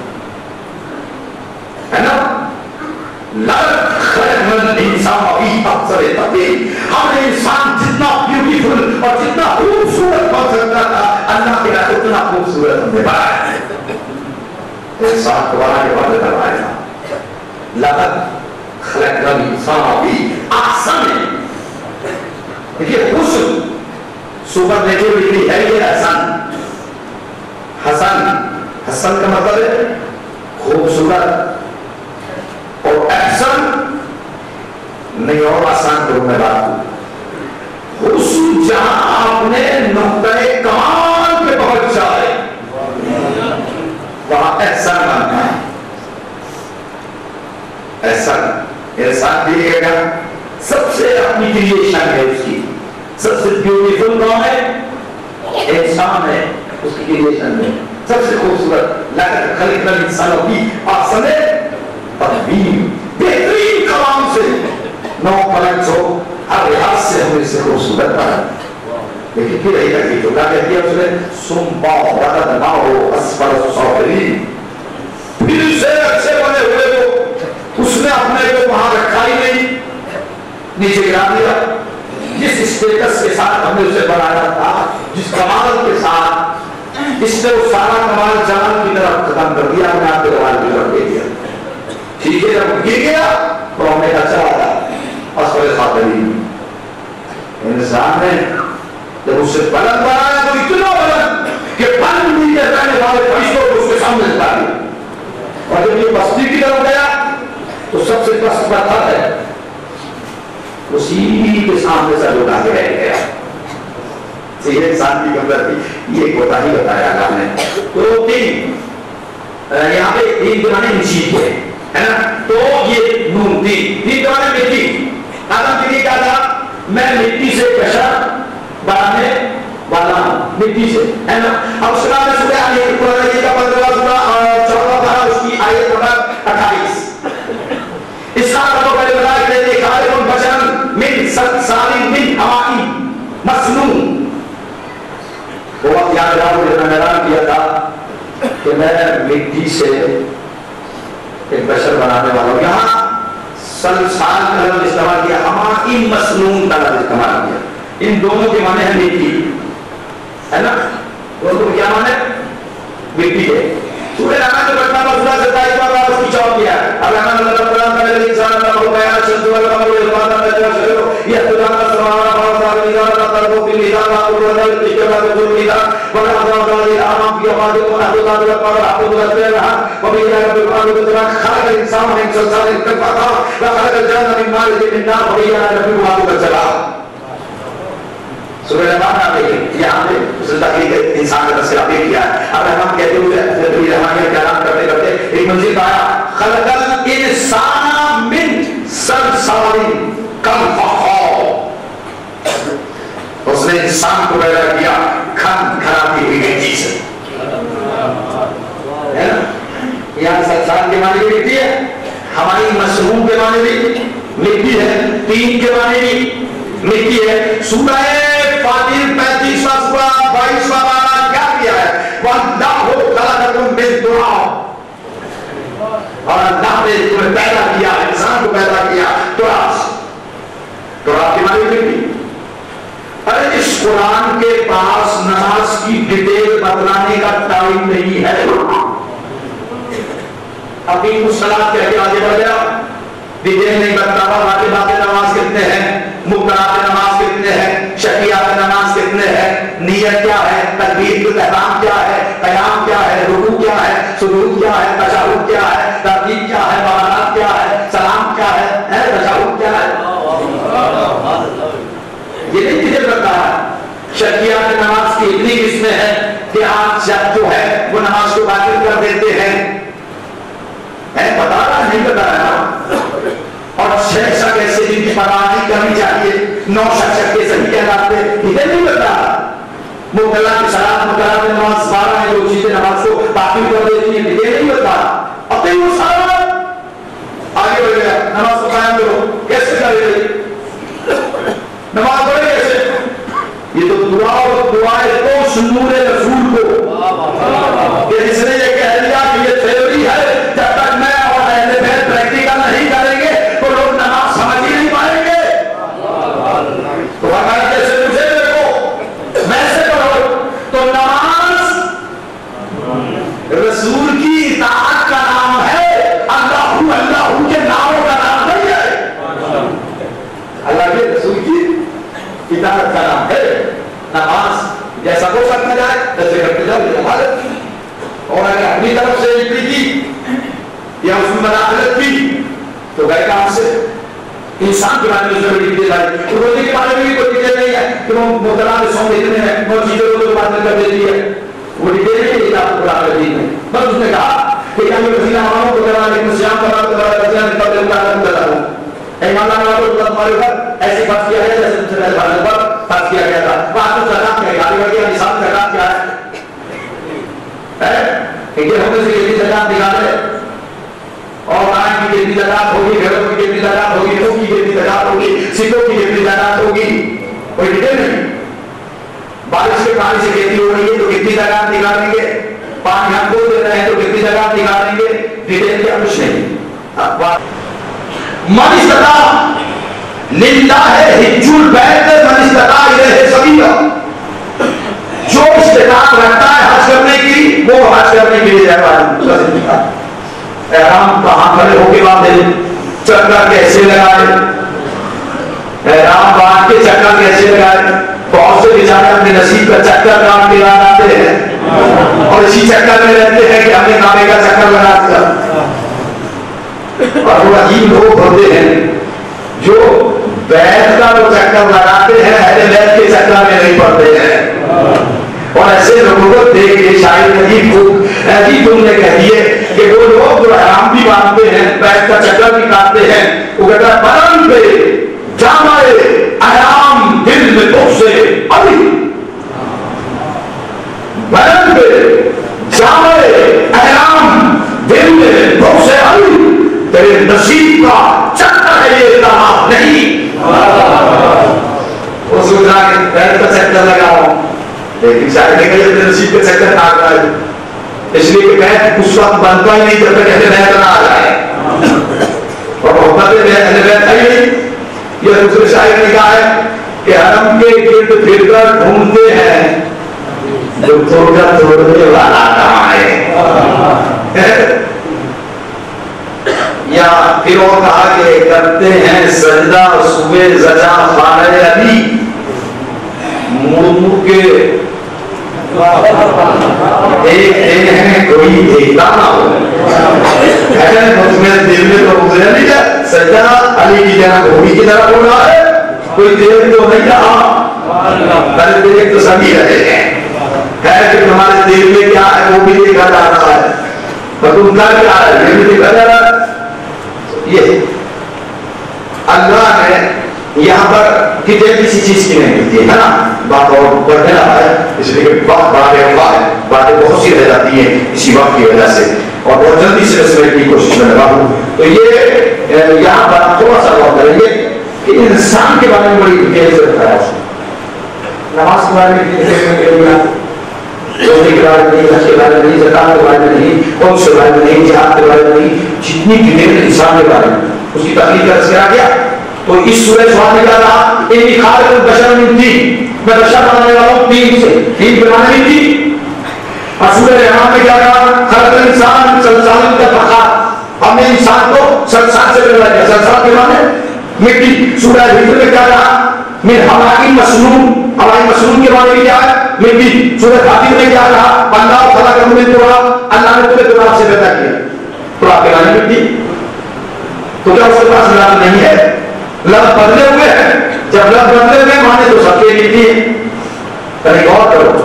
ہے نا. لقد خلقنا الانسان فی احسن تقویم. ہم نے انسان جتنا بیوٹیفل اور جتنا خوبصورت بن سکتا تھا اللہ کے اتنا خوبصورت ہم نے بنایا ہے. انسان کو بنا کے بندے کروایا تھا. لقد خلقنا الانسان فی احسن. دیکھیے حسن سپر نیچرلی ہے یہ حسن. حسن حسن کا مطلب ہے خوبصورت. اور احسن نہیں اور آسان کروں میں بات ہوں. حسن جہاں آپ نے نقطۂ کمال پہ پہنچ جائے وہاں احسن بنتا ہے. احسن انسان دیکھے گا سب سے اپنی کریشن ہے اس کی سب سے بیوٹیفل کون ہے؟ انسان ہے. اس کی کریشن میں سب سے خوبصورت لقد خلقنا الانسان فی احسن تقویم. بہترین کلام سے نو پلنگس ہو ہر لحاظ سے ہم اس سے خوبصورت بنا. لیکن پھر رہی تک جو کہا کہتی ہے اس نے سمبا رددناہ اسفل السافلین. پھر سے اچھے بنے ہوئے کو اس نے اپنے کو وہاں رکھا ہی نہیں, نیچے گرا دیا. جس اسٹیٹس کے ساتھ ہم نے اسے بنایا تھا, جس کمال کے ساتھ, اس نے وہ سارا کمال جان کی طرف ختم کر دیا, اپنے آپ کے کمال کی طرف دے دیا. ٹھیک ہے, جب گر گیا تو ہم نے کہا چلا تھا اسفل السافلین. انسان نے جب اسے بلند بنایا تو اتنا بلند کہ بلند نیچے رہنے والے فرشتوں کو اس کے سامنے لا دیا. اور جب یہ بستی کی طرف گیا تو سب سے پس پتھر ہے اسی کے سامنے سے لوٹا کے رہ گیا. یہ انسان کی قدر تھی. یہ کوتا ہی بتایا اللہ نے. تو تین یہاں پہ تین زمانے مچھی تھے ہے نا, تو یہ نون تین زمانے مٹی. آدم کے لیے کہا تھا میں مٹی سے بشر بنانے والا ہوں, مٹی سے ہے نا. اب اس کا میں سورہ آل عمران کا 15واں سورہ 14واں پارہ اس کی آیت نمبر 28. اس کا رب پہلے بتایا کہ یہ خالق بشر من صلصال من حماء مسنون. وہ وقت یاد رہا جب میں اعلان کیا تھا کہ میں مٹی سے ایک بشر بنانے والا ہوں. یہاں صلصال کا لفظ استعمال کیا, حماء مسنون کا لفظ استعمال کیا. ان دونوں کے معنی ہے مٹی ہے نا. دونوں کو کیا معنی ہے؟ مٹی ہے. سورہ رحمان جو پڑھنا ہے سورہ 27 کا باب اس کی چوک کیا ہے. الرحمن الرحیم کا انسان کا ہو گیا شد والقمر والقمر والشمس يهدون السماوات والارض والنظام تطلب بالنظام والقدر الاجتماع بالنظام والأعضاء والآمام في أماده والأحداث والقمر أحدث والسيرها وبإله بالقرآن والقرآن خلق الإنسان من صلصال كالفخار وخلق الجنة من مارج من نار وبإله بالقرآن والسلام. سورہ رحمان آتے ہیں یہاں پہ اس نے تحقیق انسان کا تذکرہ بھی کیا ہے. اب رحمان کہتے ہوئے نبی رحمان کا کلام کرتے کرتے ایک منزل پایا خلق الانسان من صلصال کالفخار. اس نے انسان کو پیدا کیا کھن کھناتی ہوئی مٹی سے. یہاں صلصال کے معنی بھی مٹی ہے, ہماری مسنون کے معنی بھی مٹی ہے, تین کے معنی بھی مٹی ہے. سورہ فاطر 35واں سورہ 22واں پارہ کیا کیا ہے؟ وَاللَّهُ خَلَقَكُم مِّن تُرَابٍ. اور اللہ نے تمہیں پیدا کیا, انسان کو پیدا کیا تراب سے. تراب کی معنی مٹی. ارے اس قرآن کے پاس نماز کی ڈیٹیل بتلانے کا ٹائم نہیں ہے. ابھی الصلاۃ کہہ کے آگے بڑھ گیا, ڈیٹیل نہیں بتلا رہا. واجبات نماز کتنے ہیں, مقررات نماز کتنے ہیں, شفیعات نماز کتنے ہیں, نیت کیا ہے, تکبیر کا احرام کیا ہے, قیام کیا ہے, رکوع کیا ہے, سجود کیا ہے, تشہد کیا ہے, ترتیب کیا ہے, بارات کیا ہے, سلام کیا ہے, تشہد کیا ہے. یہ نہیں ڈیٹیل بتلا ہے. شفیعات نماز کی اتنی قسمیں ہیں کہ آپ جو ہے وہ نماز کو باطل کر دیتے ہیں. بتا رہا نہیں بتا رہا. اور 6 شک ایسے جن کی پرواہ نہیں کرنی چاہیے, 9 شک کے صحیح کہلاتے ہیں. ادھر نہیں بتا مقررہ کی صلاۃ, مقررہ کی نماز 12 ہیں جو چیزیں نماز کو باطل کر دیتی ہیں. ادھر نہیں بتا. اب تو وہ سارا آگے بڑھ گیا. نماز کو قائم کرو, کیسے کرے گی نماز پڑھے کیسے؟ یہ تو دعائے تو سنور رسول کو کہ جس نے یہ کہہ دیا کہ یہ تھیوری ہے, جب تک میں اور اہل بیت پریکٹیکل نہیں کریں گے تو لوگ نماز سمجھ ہی نہیں پائیں گے. تو ہمارے جیسے مجھے دیکھو ویسے پڑھو. تو نماز رسول کی اطاعت کا نام ہے، اللہ اللہ کے ناموں کا نام نہیں ہے۔ اللہ کے رسول کی اطاعت کا نام ہے۔ نماز جیسا ہو سکتا جائے ویسے کرتے جاؤ، یہ عبادت کی، اور اگر اپنی طرف سے انٹری کی یا اس میں مداخلت کی تو گئے کام سے۔ انسان کے بارے میں ضروری ڈیٹیل ہے، روزے کے بارے میں بھی کوئی ڈیٹیل نہیں ہے کہ وہ محترا میں سو اتنے ہیں، وہ چیزیں روزے کے بارے میں کر دیتی ہے، وہ ڈیٹیل نہیں ہے کتاب قرآن مجید میں۔ بس اس نے کہا کہ یا میں وسیلہ مانو تو کرا لیکن سیام کرا تو کرا وسیلہ نکال دے اللہ کا کرتا ہوں۔ ایمان لانا تو اللہ تمہارے اوپر ایسی بات کیا ہے جیسے تم سے پہلے بھارت پر فرض کیا گیا تھا۔ وہاں تو زکات کا گاڑی بڑھ گیا، نصاب زکات کیا ہے؟ کہ یہ ہونے سے کتنی زکات نکالے، اور آئیں کی کتنی زکات ہوگی، گھروں کی کتنی زکات ہوگی، لوگ کی کتنی زکات ہوگی، سکھوں کی کتنی زکات ہوگی، کوئی ڈیٹیل نہیں۔ بارش کے پانی سے کھیتی ہو رہی ہے تو کتنی زکات نکالیں گے، پانی ہم کو دے رہے ہیں تو کتنی زکات نکالیں گے، ڈیٹیل کیا کچھ نہیں۔ من استطاع للہ حج البیت من استطاع الیہ سبیلا، جو استطاعت رکھتا ہے حج کرنے کی وہ حج کرنے کے لیے جائے۔ احرام کہاں کھڑے ہو کے باندھے، چکر کیسے لگائے، احرام باندھ کے چکر کیسے لگائے۔ بہت سے بیچارے اپنے نصیب کا چکر کام کے بعد آتے ہیں اور اسی چکر میں رہتے ہیں کہ ہم نے کامے کا چکر لگا دیا۔ اور وہ عجیب لوگ ہوتے ہیں جو بیت کا وہ چکر لگاتے ہیں، اہل بیت کے چکر میں نہیں پڑتے ہیں۔ اور ایسے لوگوں کو دیکھ کے شاید عجیب تم نے کہہ دیے کہ وہ لوگ جو احرام بھی باندھتے ہیں، بیت کا چکر بھی کاٹتے ہیں، وہ کہتا ہے بدن پہ جامع احرام دل میں بغض علی، بدن پہ جامع احرام دل میں بغض علی، تیرے نصیب کا چکر ہے یہ اتحاد نہیں۔ وہ سوچ رہا کہ بیت کا چکر لگا رہا ہوں، لیکن شاید نہیں کہ اپنے نصیب کا چکر کاٹ رہا ہے، اس لیے کہ بیت اس وقت بنتا ہی نہیں جب تک اہل بیت نہ آ جائے، اور محبت اہل بیت آئی نہیں۔ یہ دوسرے شاعر نے کہا ہے کہ حرم کے گرد پھر کر ڈھونڈتے ہیں جو توڑنے والا کہاں ہے۔ یا پھر وہ کہا کہ کرتے ہیں سجدہ صبح زجا خانہ علی، مڑ مڑ کے ایک ہیں کوئی دیکھتا نہ ہو، دل میں تو گزرا نہیں ہے سجدہ علی کی جناب ہوگی کی طرف ہو رہا ہے، کوئی دیکھ تو نہیں رہا، پہلے دیکھ تو سبھی رہے ہیں، خیر کہ تمہارے دل میں کیا ہے وہ بھی دیکھا جا رہا ہے، اور تم کر کیا ہے یہ بھی دیکھا جا رہا ہے۔ یہ اللہ نے یہاں پر کتنے کسی چیز کی نہیں ملتی ہے نا، بات اور بڑھنے لگا ہے، اس لیے کہ باتیں بہت سی رہ جاتی ہیں اسی بات کی وجہ سے، اور بہت جلدی سے رسمنے کی کوشش میں لگا ہوں۔ تو یہ یہاں پر تھوڑا سا غور کریں گے کہ انسان کے بارے میں بڑی ڈیٹیل سے بتایا اس نے، نماز کے بارے میں روزے کے بارے میں نہیں، حج کے بارے میں نہیں، زکات کے بارے میں نہیں، قوم کے بارے میں نہیں، جہاد کے بارے میں نہیں، جتنی ڈیٹیل انسان کے بارے میں اس کی تقریر کا تذکرہ کیا۔ تو اس سورہ سوال میں کیا کہا، انی خالق البشر من طین، میں بشر بنانے والا ہوں طین سے، طین کے معنی میں تھی۔ اور سورہ رحمان میں کیا کہا، خلق الانسان صلصال کالفخار، ہم نے انسان کو صلصال سے پیدا کیا، صلصال کے معنی مٹی۔ سورہ ہجر میں کیا کہا، من حماء مسنون، حماء مسنون کے معنی کیا ہے، مٹی۔ سورہ فاطر میں کیا کہا، اللہ خلق من تراب، اللہ نے تمہیں تراب سے پیدا کیا، تراب کے معنی مٹی۔ تو کیا اس کے پاس لفظ نہیں ہے، لفظ بدلے ہوئے ہیں، جب لفظ بدلے ہوئے معنی تو سب کے لکھتی ہے، کہیں غور کرو،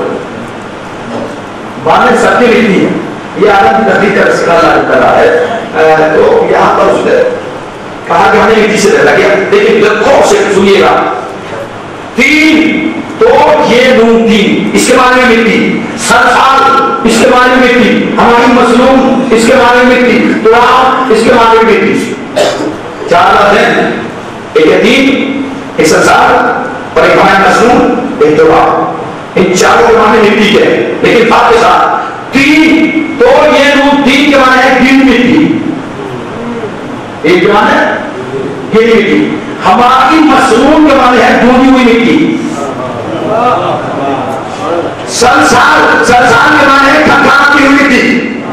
معنی سب کے لکھتی ہے۔ یہ عالم کی تحقیق کا تذکرہ لاحق کر رہا ہے، تو یہاں پر اس نے کہا کہ ہمیں مٹی سے پیدا کیا، لیکن غور سے سنیے گا، تین تو یہ نون تین اس کے معنی میں مٹی، صلصال اس کے معنی میں مٹی، حماء مسنون اس کے معنی میں مٹی، تراب اس کے معنی میں مٹی۔ چار لفظ ہیں، ایک یتیم، ایک صلصال اور ایک حماء مسنون، ایک تراب، ان چاروں کے معنی مٹی کے ہیں، لیکن فرق کے ساتھ تین تو یہ نون تین کے معنی ہے گیلی مٹی، ایک کے معنی ہے گیلی مٹی، حماء مسنون کے معنی ہے ڈھونڈی ہوئی مٹی، صلصال کے معنی ہے کھنکھناتی ہوئی مٹی،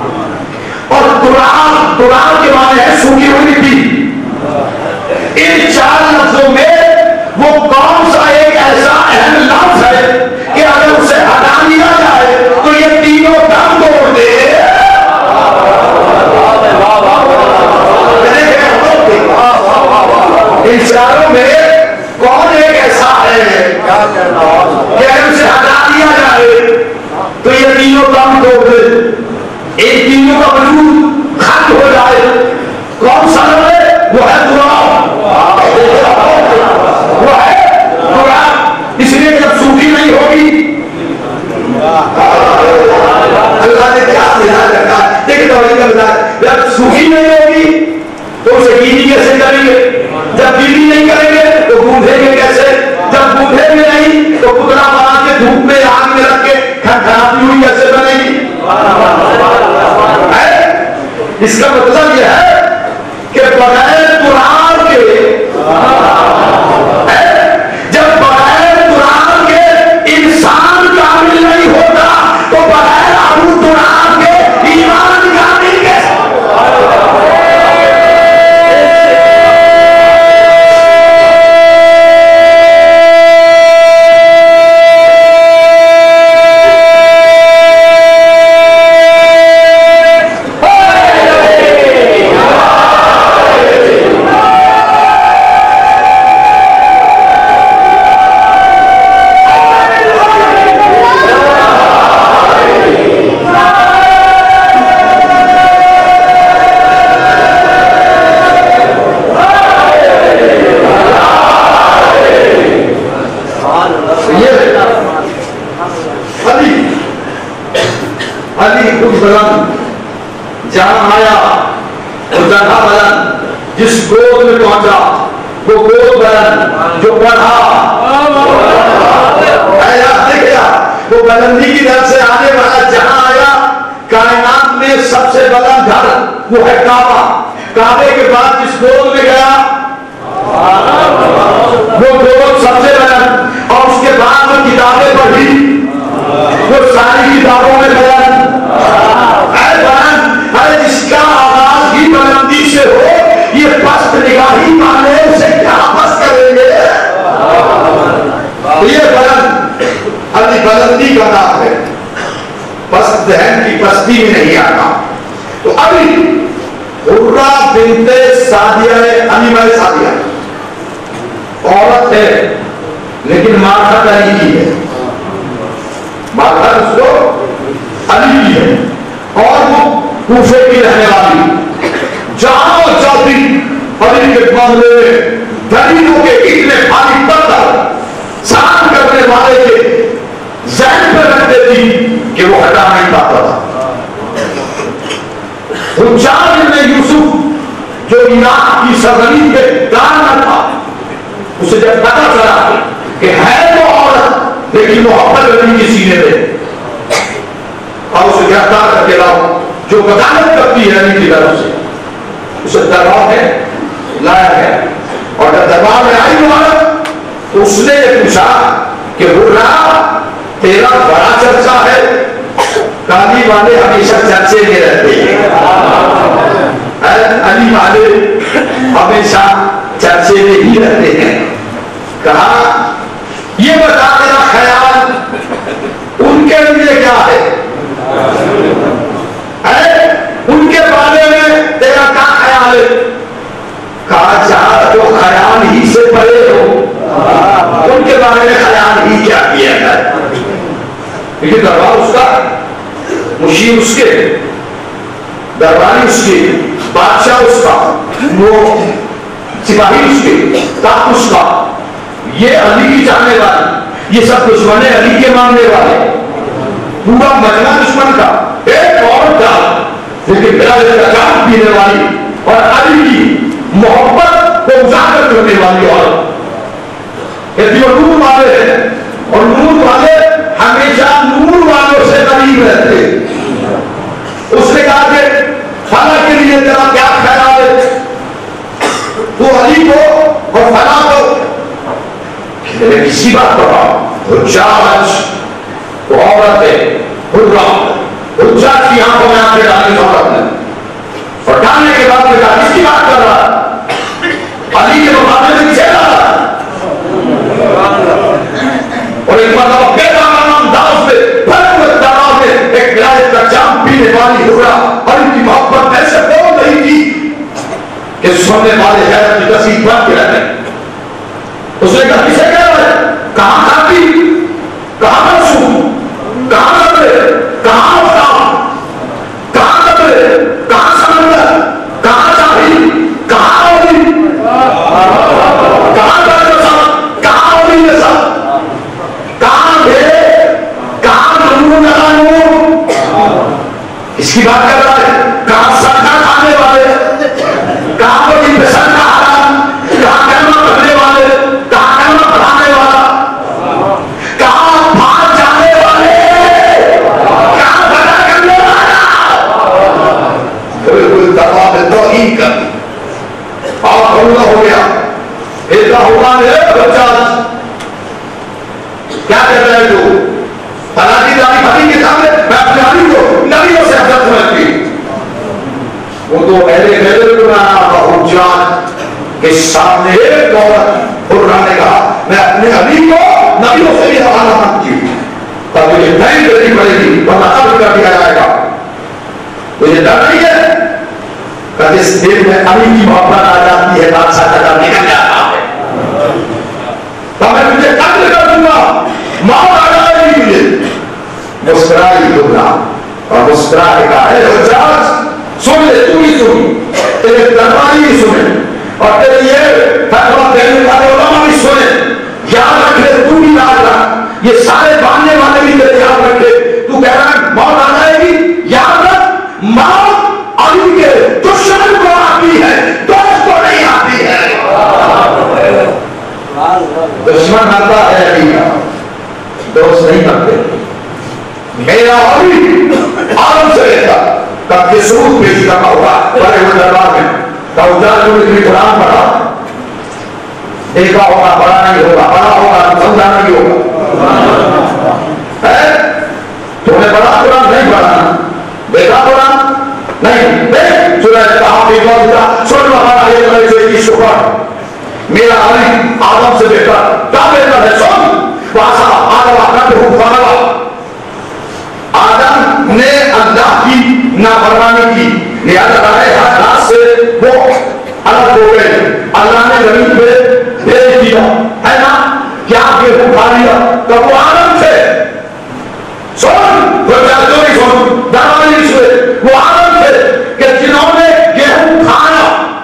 قرآن کے معنی ہے سوکھی ہوئی مٹی. ان 4 لفظوں میں وہ کون سا ایک ایسا اہم لفظ ہے کہ اگر اسے ہٹا دیا جائے تو یہ تینوں دم توڑ دے. ان چاروں میں کون ایک ایسا ہے کہ اگر اسے ہٹا دیا جائے تو یہ تینوں دم توڑ دے. ان تینوں کا وجود ختم ہو جائے. کون سا ہے؟ وہ ہے قرآن. وہ ہے قرآن. اس لیے جب صوفی نہیں ہوگی اللہ نے کیا خیال رکھا. جب صوفی نہیں ہوگی تو اسے گیلی کیسے کریں گے؟ جب گیلی نہیں کریں گے تو گونھیں گے کیسے؟ جب گونھیں گے نہیں تو پتلا بنا کے دھوپ میں آگ میں رکھ کے کھڑکھڑاتی ہوئی کیسے بنے گی؟ اس کا مطلب یہ ہے کہ بغیر قرآن کے جب بغیر قرآن کے انسان کامل نہیں ہوتا تو بغیر ابو قرآن کے ایمان کامل کیسے؟ جہاں آیا وہ جگہ بلند، جس گود میں پہنچا وہ گود بلند، جو پڑھا وہ بلندی کی طرف سے آنے والا. جہاں آیا کائنات میں سب سے بلند گھر وہ ہے کعبہ. کعبے کے بعد جس گود میں گیا وہ گود سب سے بلند، اور اس کے بعد وہ کتابیں پڑھی وہ ساری کتابوں میں بلند. جس کا آغاز ہی بلندی سے ہو، یہ پست نگاہی والے اسے کیا پست کریں گے؟ یہ بلند علی بلندی کا نام ہے. پست ذہن کی پستی میں نہیں آتا. تو ابھی حرہ بنت سعدیہ حلیمہ سعدیہ عورت ہے لیکن ماتحت علی کی ہے. ماتحت اس کو علی کی ہے اور وہ کوفے کی رہنے والی. جہاں جاتی علی کے معاملے میں دلیلوں کے اتنے بھاری پتھر سان کرنے والے کے ذہن پہ رکھ دیتی کہ وہ ہٹا نہیں پاتا تھا. حجاج بن یوسف جو عراق کی سرزمین پہ گورنر تھا، اسے جب پتا چلا کہ ہے وہ عورت لیکن محبت علی کی سینے میں، اور اسے گرفتار کر کے لاؤ جو وکالت کرتی ہے علی کی طرف سے، اسے دربار میں لایا گیا. اور جب دربار میں آئی عورت تو اس نے یہ پوچھا کہ حرہ تیرا بڑا چرچا ہے. کالی والے ہمیشہ چرچے میں رہتے ہیں، علی والے ہمیشہ چرچے میں ہی رہتے ہیں. کہا یہ بتا تیرا خیال ان کے لیے کیا ہے؟ ان کے بارے میں تیرا کیا خیال ہے؟ کہا جہاں جو خیال ہی سے پڑے ہو ان کے بارے میں خیال ہی کیا کیا جائے. لیکن دربار اس کا، مشیر اس کے، درباری اس کے، بادشاہ اس کا، وہ سپاہی اس کے، تخت اس کا، یہ علی کی چاہنے والے، یہ سب دشمن علی کے ماننے والے، پورا مجمع دشمن کا. ایک عورت کا لیکن جان پینے والی اور علی کی محبت کو اجاگر کرنے والی عورت. یہ نور والے ہیں اور نور والے ہمیشہ نور والوں سے قریب رہتے. اس نے کہا کہ فلاں کے لیے تیرا کیا خیال ہے؟ تو علی کو اور فلاں کو کسی بات پر حجاج وہ عورت ہے، حجاج کی آنکھوں میں آنکھیں ڈالی عورت نے. کی بات کر رہا ہے، علی کے مقابلے میں کسے رہا ہے؟ اور ایک مرتبہ بے دامان انداز میں بھرپور انداز میں ایک ولایت کا جام پینے والی ہوا اور ان کی محبت ایسے بول رہی تھی کہ سننے والے حیرت کی تصیب بن کے رہتے ہیں۔ اس نے کہا کسے کہہ رہا ہے؟ کہاں کھاتی، کہاں مرسوم، کہاں قبر، کہاں آفتاب، کہاں قبر، کہاں سمندر، کہاں چاہی، کہاں اولی، کہاں درد، کہاں اولی نصب، کہاں بھیڑ، کہاں نمون نمون، اس کی بات کر رہا ہے۔ کہاں صدقہ کھانے والے، کہاں کوئی پسند کا حرام، کہاں کلمہ پڑھنے والے، کہاں کلمہ پڑھانے والا، کہاں بھاگ جانے والے، کہاں بھلا کرنے والا۔ بالکل دبا میں توہین کر دی اور حملہ ہو گیا۔ ایک حکمان ہے بچہ کیا کہہ رہے ہیں تو فلاں کی داری بھری کے سامنے میں اپنے علی کو نبیوں سے افضل سمجھتی، وہ تو پہلے حجان کے سامنے ایک عورت حرہ نے کہا میں اپنے علی کو نبیوں سے بھی حوالہ مانگتی ہوں تب مجھے نہیں کرنی پڑے گی ورنہ قتل کر دیا جائے گا۔ مجھے ڈر نہیں ہے کہ جس دل میں علی کی محبت آ جاتی ہے بادشاہ کا ڈر نکل جاتا ہے، تو میں تجھے قتل کر دوں گا، موت آ جائے گی مجھے۔ مسکرائی دبلا اور مسکرا کے کہا اے حجاج سن لے، تو ہی سن، تیرے درباری بھی سنے اور تیرے یہ فتویٰ دینے والے علماء بھی سنے، یاد رکھ لے، تو بھی یاد رکھ، یہ سارے باندھنے والے بھی تیرے یاد رکھے۔ تو کہہ رہا ہے موت آ جائے گی، یاد رکھ موت علی کے دشمن کو آتی ہے، دوست کو نہیں آتی ہے۔ دشمن آتا ہے علی کا، دوست نہیں آتے۔ میرا علی عالم سے رہتا تب یہ ثبوت پیش کرنا ہوگا بڑے ہوئے دربار میں جو اتنی قرآن پڑھا دیکھا ہوگا، پڑھا نہیں ہوگا، پڑھا ہوگا سمجھا نہیں ہوگا۔ تم نے پڑھا قرآن نہیں پڑھا، دیکھا قرآن نہیں، دیکھ سورہ میرا علی آدم سے بہتر کیا بہتر ہے؟ سن آدم نے اللہ کی نافرمانی کی، لہذا رائے حضرات سے وہ الگ ہو گئے، اللہ نے زمین پہ بھیج دیا ہے نا، کیا گیہوں کھا لیا تو وہ آدم سے سن دروازے سے وہ آدم سے کہ جنہوں نے گیہوں کھانا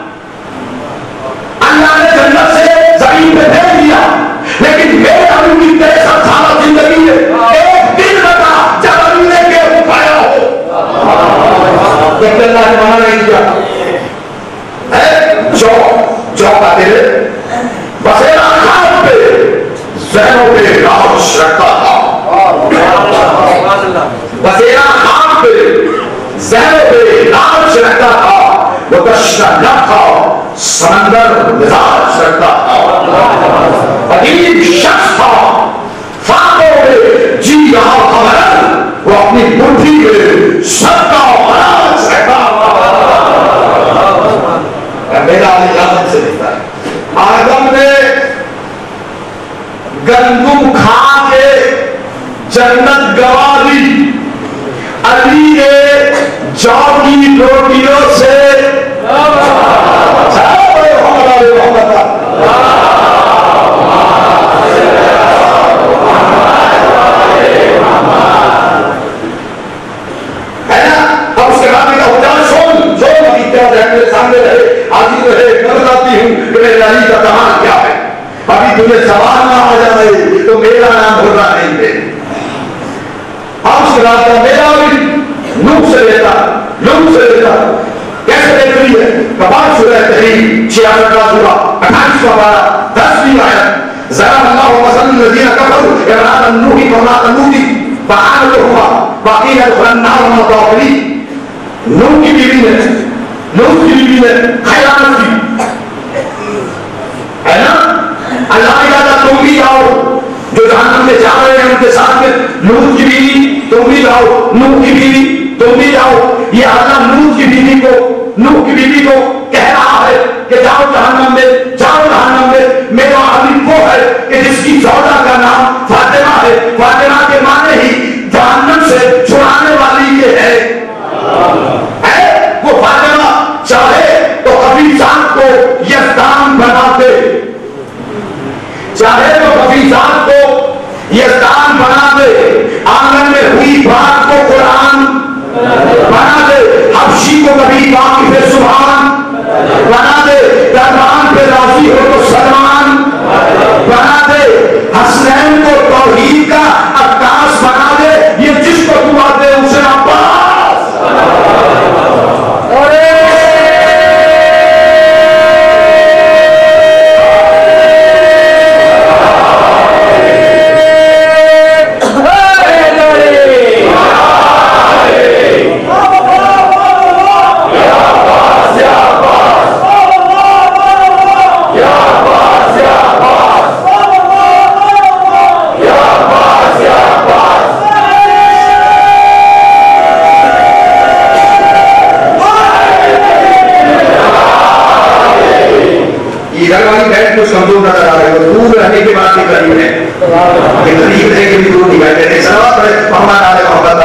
اللہ نے جنت سے زمین پہ بھیج دیا، لیکن میرے علی کی 63 سالہ زندگی میں ایک دن لگا جب علی نے گیہوں کھایا ہو، اللہ نے منع نہیں کیا۔ جو کا تیرے بسیرا خان پہ ذہنوں پہ راج رکھتا تھا، بسیرا خان پہ ذہنوں پہ راج رکھتا تھا، وہ تشنہ نہ تھا، سمندر مزاج رکھتا تھا، عجیب شخص تھا، فاقوں میں جی رہا تھا، وہ اپنی بڑھی میں سب کا راج رکھتا تھا۔ میرا علی آدم سے لکھتا ہے، آدم نے گندم کھا کے جنت گوا دی، علی نے جو کی روٹیوں سے سامنے رہے آجی تو ہے بتاتی ہوں کہ میرے علی کا کمال کیا ہے، ابھی تمہیں سوال نہ آ جائے تو میرا نام بھولنا نہیں ہے۔ آپ سے رات کا میرا بھی نوح سے لیتا کیسے دیکھ رہی ہے؟ کبار سورہ تحریم 66 سورہ 28 پارہ 10 آیت، ضرب اللہ مثلا الذین کفروا امرأة نوح وامرأة لوط فحملتهما وقیل ادخلا النار مع الداخلین۔ نوح کی بیوی نے خیانت کی ہے نا، اللہ نے کہا تم بھی جاؤ، جو جہنم میں جا رہے ہیں ان کے ساتھ میں لوط کی بیوی تم بھی جاؤ، نوح کی بیوی تم بھی جاؤ، یہ اللہ لوط کی بیوی کو نوح کی بیوی کو کہہ رہا ہے کہ جاؤ جہنم میں، جاؤ جہنم میں، میرا حبیب وہ ہے کہ جس کی زوجہ کا نام فاطمہ ہے، فاطمہ کے معنی ہی جہنم سے چھڑانے والی یہ ہے، وہ فاطمہ چاہے تو خبیثات کو یزدان بنا دے، چاہے تو خبیثات کو یزدان بنا دے، آنگن میں ہوئی بات کو قرآن بنا دے، حبشی کو کبھی واقف سبحان بنا دے، دربان پہ راضی ہو تو سلمان بنا دے، حسنین کو توحید کا عکاس بنا دے، یہ جس کو دعا دے اسے عباس کمزور نظر آ رہے ہو، دور رہنے کے بعد بھی قریب ہے، یہ قریب ہے کہ بھی دور دکھائی دیتے، صلوات پڑھے محمد آل محمد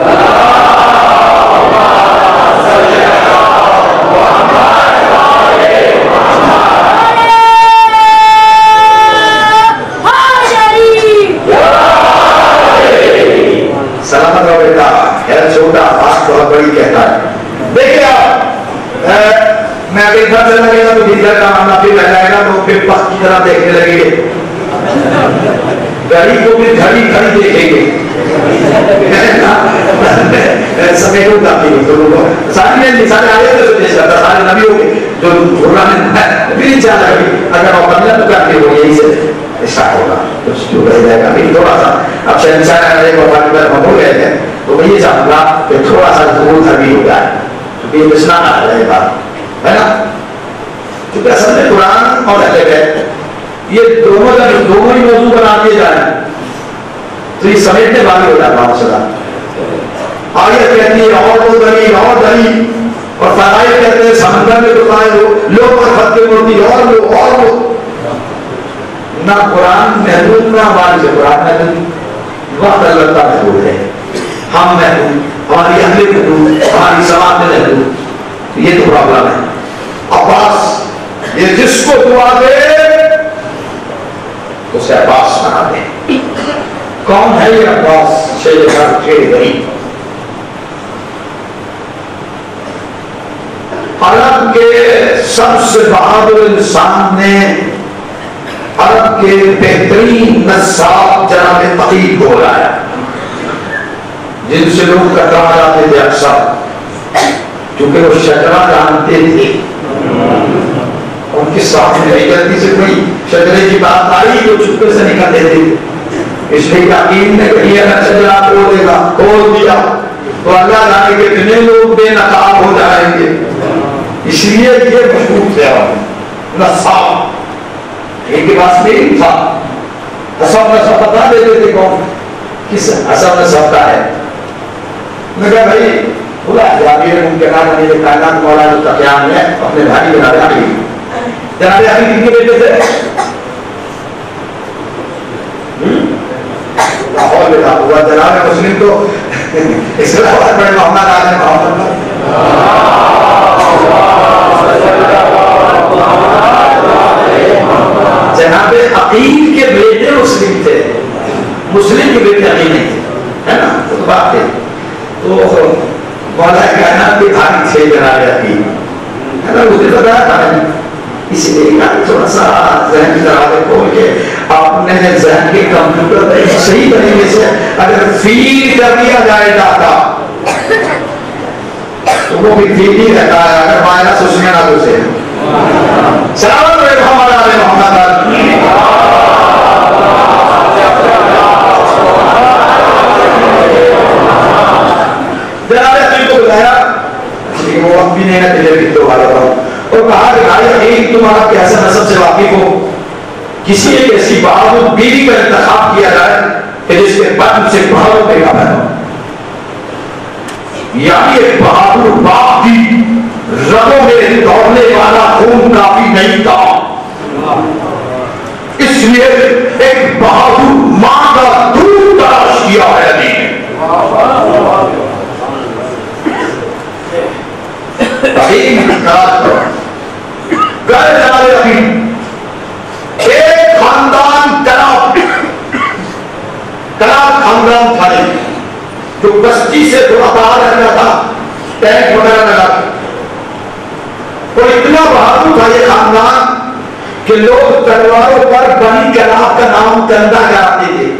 سلامت ہو بیٹا، ہے چھوٹا بات بہت بڑی کہتا ہے۔ دیکھیں آپ، میں اگر گھر سے لگے گا تو بھیتر کا معاملہ پھر رہ جائے گا تو پھر پس کی طرح دیکھنے لگیں گے، گھڑی کو بھی گھڑی گھڑی دیکھیں گے، سمیٹوں کا بھی سارے آئے تھے سوچے کرتا، سارے نبیوں کے جو قرآن پھر چاہ جائے گی، اگر وہ بدلا تو کرتے ہو یہی سے اسٹارٹ ہوگا، کچھ جو رہ جائے گا پھر تھوڑا سا۔ اب شہنشاہ نے کو پانی پر ہم ہو گئے تھے تو میں یہ چاہوں گا کہ تھوڑا سا ضرور تھا بھی ہو جائے، کیونکہ یہ مشنا نہ رہے بات ہے نا، کیونکہ اصل میں قرآن اور اہل بیت یہ دونوں کا دونوں ہی موضوع بنا دیے جائیں تو یہ سمیٹنے والی ہو جاتا ہے۔ صدا آیت کہتی ہے اور وہ دلیل اور دلیل، اور فرائض کہتے ہیں سمندر میں دکھائے ہو لوگ اور خط مورتی اور لوگ اور لوگ، نہ قرآن محدود نہ ہماری سے قرآن محدود، وقت اللہ کا محدود ہے، ہم محدود، ہماری اہل محدود، ہماری سماعت میں محدود، یہ تو پرابلم ہے۔ عباس یہ جس کو دعا دے اسے عباس بنا دے۔ کون ہے یہ عباس؟ شیخ غریب، عرب کے سب سے بہادر انسان نے عرب کے بہترین نصاب جناب تقی کو بلایا، جن سے لوگ کٹرا جاتے تھے اکثر، کیونکہ وہ شجرا جانتے تھے، ان کے سامنے نہیں جلدی سے کوئی شجرے کی بات آئی تو چھپے سے نکلتے تھے، اس لیے یقین نے کہی اگر شجرا کھولے گا، کھول دیا تو اللہ جانے کے کتنے لوگ بے نقاب ہو جائیں گے، اس لیے یہ مشہور تھے نصاب، ان کے پاس نہیں تھا، حسب نصب بتا دیتے تھے کون کس حسب نصب کا ہے، میں کہا بھائی بولا جابر ممکنات میرے کائنات مولا جو تقیان ہے اپنے بھائی جناب علی، جناب علی کن کے بیٹے تھے؟ لاہور بیٹا ہوا جناب مسلم تو اسلام آباد بڑے محمد آل محمد، جناب عقیل کے بیٹے مسلم تھے، مسلم کے بیٹے عقیل نہیں تھے، ہے نا، تو بات ہے تو مولا کائنات کے بھائی تھے جناب عقیل، ہے نا، مجھے بتایا تھا، اس لیے تھوڑا سا ذہن کی دروازے کھول کے اپنے ذہن کے کمپیوٹر پہ صحیح طریقے سے اگر فیل کر دیا جائے ڈاٹا تو وہ بھی فیل ہی رہتا ہے، اگر وائرس اس میں نہ گھسے۔ سلام علیکم علیہ محمد، جناب عقیل کو بتایا لیکن وہ وقت بھی نہیں ہے تجھے بھی تو والا تھا، اور کہا کہ بھائی عقیل تم آپ کے حسن نسب سے واقف ہو، کسی ایک ایسی بہادر بیوی کا انتخاب کیا جائے کہ جس کے بدن سے بہادر پیدا ہو، یعنی ایک بہادر باپ کی رگوں میں دوڑنے والا خون کافی نہیں تھا، اس لیے ایک بہادر ماں کا دودھ تلاش کیا ہے ابھی ایک خاندان کلاب خاندان تھا جو بستی سے تھوڑا باہر رہتا تھا، ٹینک وغیرہ لگا کے، اور اتنا بہادر تھا یہ خاندان کہ لوگ تلواروں پر بنی کلاب کا نام چندہ کراتے تھے،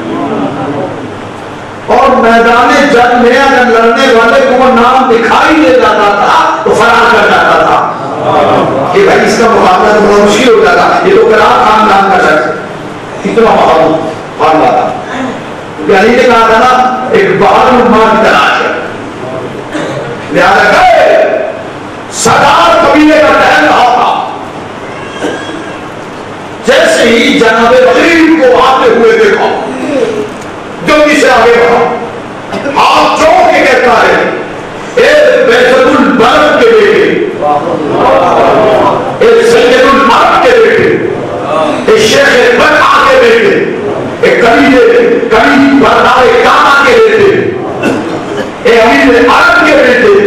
اور میدان جنگ میں اگر لڑنے والے کو وہ نام دکھائی دے جاتا تھا تو فرار کر جاتا تھا کہ بھائی اس کا مقابلہ تو بہت مشکل ہو جاتا، یہ تو کلاب خاندان کا شخص اتنا بہادر خاندان تھا، کیونکہ علی نے کہا تھا نا ایک بہادر ماں کی تلاش ہے، لہذا گئے سردار قبیلے کا ٹہل رہا تھا، جیسے ہی جناب وزیر کو آتے ہوئے دیکھا جلدی سے آگے بڑھا، ہاتھ جوڑ کے کہتا ہے اے بیت البلد کے بیٹے، اے سید العرب کے بیٹے، اے شیخ بطحہ کے بیٹے، اے کبھی بردار کاما کے بیٹے، اے امیر عرب کے بیٹے،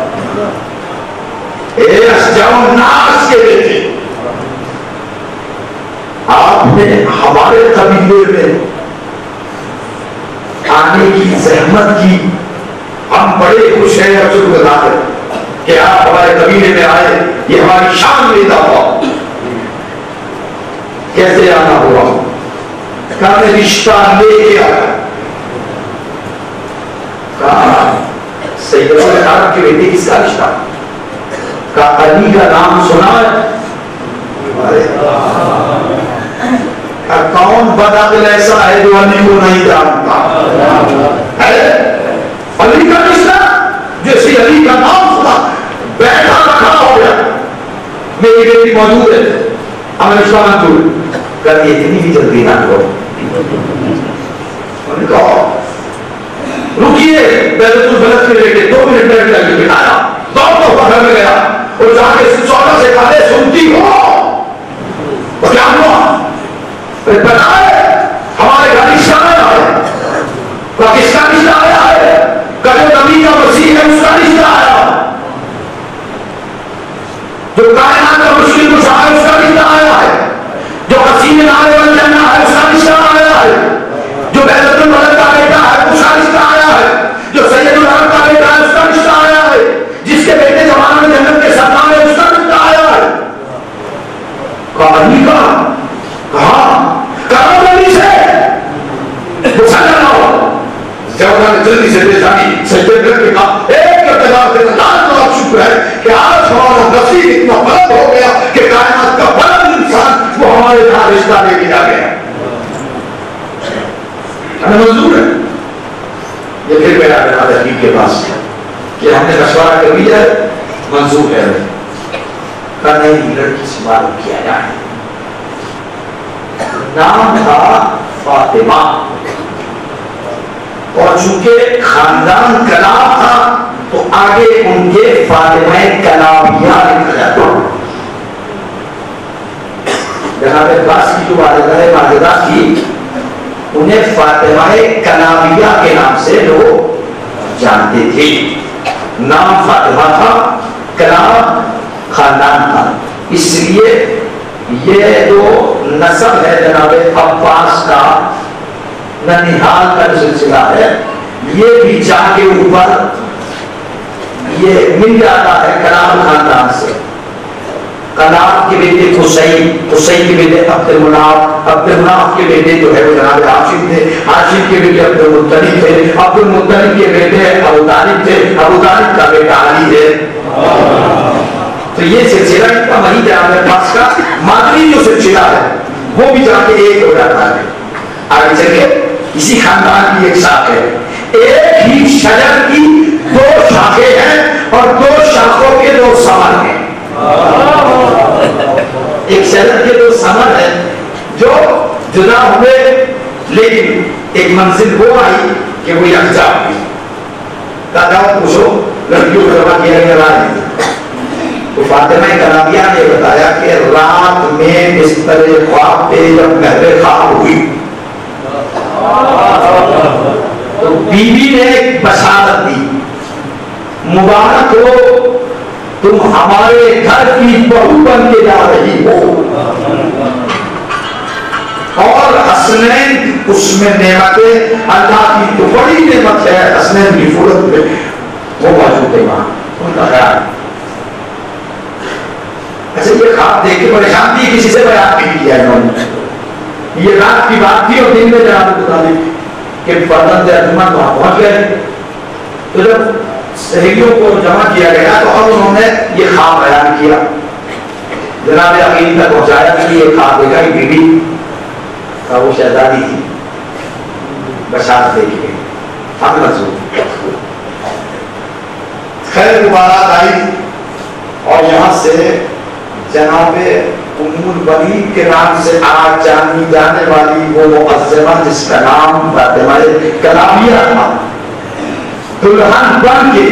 اے اشجع الناس کے بیٹے، آپ نے ہمارے قبیلے میں آنے کی زحمت کی، ہم بڑے خوش ہیں اور شکرگزار ہیں کہ آپ ہمارے قبیلے میں آئے، یہ ہماری شان میں اضافہ۔ کیسے آنا ہوا؟ کہا میں رشتہ لے کے آیا، کہا سید العرب کے بیٹے کس کا رشتہ؟ کہا علی کا نام سنا ہے؟ کون بدعقل ایسا ہے جو علی کو نہیں جانتا؟ علی کا رشتہ، جیسے علی کا نام سنا بیٹھا رکھا ہو گیا، میری بیٹی موجود ہے، ہمیں رشتہ منظور کہتی ہے اتنی بھی جلدی نہ کرو، انہوں نے کہا رکیے بیت البلد کے لے کے 2 منٹ بیٹھ کر کے بٹھایا، دوڑ گھر میں گیا اور جا کے سونا سے کہا سنتی ہو اور کیا ہوا؟ بتائے ہمارے گھر رشتہ آیا ہے، کس کا رشتہ آیا ہے؟ جو نبی کا مسیح ہے اس کا رشتہ آیا ہے، جو کائنات کا مشکل کشا ہے اس کا رشتہ آیا ہے، جو حسین نار والجنہ ہے اس کا رشتہ آیا ہے، جو بیت البلد کا بیٹا ہے اس کا رشتہ آیا ہے، جو سید العرب کا بیٹا ہے اس کا رشتہ آیا ہے، جس کے بیٹے زمانہ میں جنت کے سردار ہے اس کا رشتہ آیا ہے۔ کہا علی کا؟ کہا کرو نبی سے مسلم ہو۔ جب انہوں نے جلدی سے بیچانی سجدے کر کے کہا ایک ارتباط سے اللہ کا شکر ہے کہ آج ہمارا نصیب اتنا بلند ہو گیا کہ کائنات کا بلند انسان وہ ہمارے یہاں رشتہ لے کے جا گیا، ہمیں منظور ہے۔ یہ پھر میرا حکیم کے پاس کہ ہم نے مشورہ کر لیا ہے، منظور ہے، کہا نہیں لڑکی سے معلوم کیا جائے، نام تھا فاطمہ، اور چونکہ خاندان کلاب تھا تو آگے ان کے فاطمہ کلابیہ لکھا جاتا۔ جناب عباس کی جو والدہ تھی انہیں فاطمہ کلابیہ کے نام سے لوگ جانتے تھے، نام فاطمہ تھا، کلاب خاندان تھا، اس لیے یہ جو نسب ہے جناب عباس کا، ننیحال کا جو سلسلہ ہے، یہ بھی جا کے اوپر یہ مل جاتا ہے کلاب خاندان سے۔ کلاب کے بیٹے حسین، حسین کے بیٹے عبد المناف، عبد المناف کے بیٹے جو ہے وہ جناب ہاشم تھے، ہاشم کے بیٹے عبد المطلب تھے، عبد المطلب کے بیٹے ابو طالب تھے، ابو طالب کا بیٹا علی ہے۔ تو یہ سلسلہ اتنا وہی جناب عباس کا مادری جو سلسلہ ہے وہ بھی جا کے ایک ہو جاتا ہے۔ آگے چلیے، اسی خاندان کی ایک شاخ ہے، ایک ہی شجر کی 2 شاخیں ہیں اور 2 شاخوں کے 2 ثمر ہیں۔ ایک شجر کے 2 ثمر ہیں جو جدا ہوئے، لیکن ایک منزل وہ آئی کہ وہ یکجا ہوئی۔ دادا پوچھو لڑکیوں کو جمع کیا گیا رائے تو فاطمہ کلابیہ نے بتایا کہ رات میں بستر خواب پہ جب محر خواب ہوئی تو بیوی نے ایک بشارت دی، مبارک ہو تم ہمارے گھر کی بہو بن کے جا رہی ہو، اور حسنین اس میں نعمتیں، اللہ کی تو بڑی نعمت ہے حسنین کی صورت میں وہ موجود ہے وہاں ان کا خیال۔ اچھا یہ خواب دیکھ کے پریشان تھی، کسی سے بیان نہیں کیا انہوں نے، یہ رات کی بات تھی اور دن میں جناب بتا دی کہ فرزند ارجمند وہاں پہنچ گئے، تو جب سہیلیوں کو جمع کیا گیا تو اب انہوں نے یہ خواب بیان کیا، جناب یقین تک پہنچایا کہ یہ خواب دیکھا کہ بیوی کا وہ شہزادی تھی، بشارت دیکھیے ہم رسول خیر مبارک آئی، اور یہاں سے جناب ام البنین کے نام سے آج جانی جانے والی وہ معظمہ جس کا نام فاطمہ کلابیہ تھا، دلہن بن کے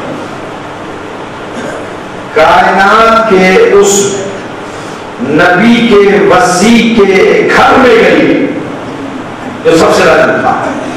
کائنات کے اس نبی کے وسیع کے گھر میں گئی جو سب سے بلند تھا۔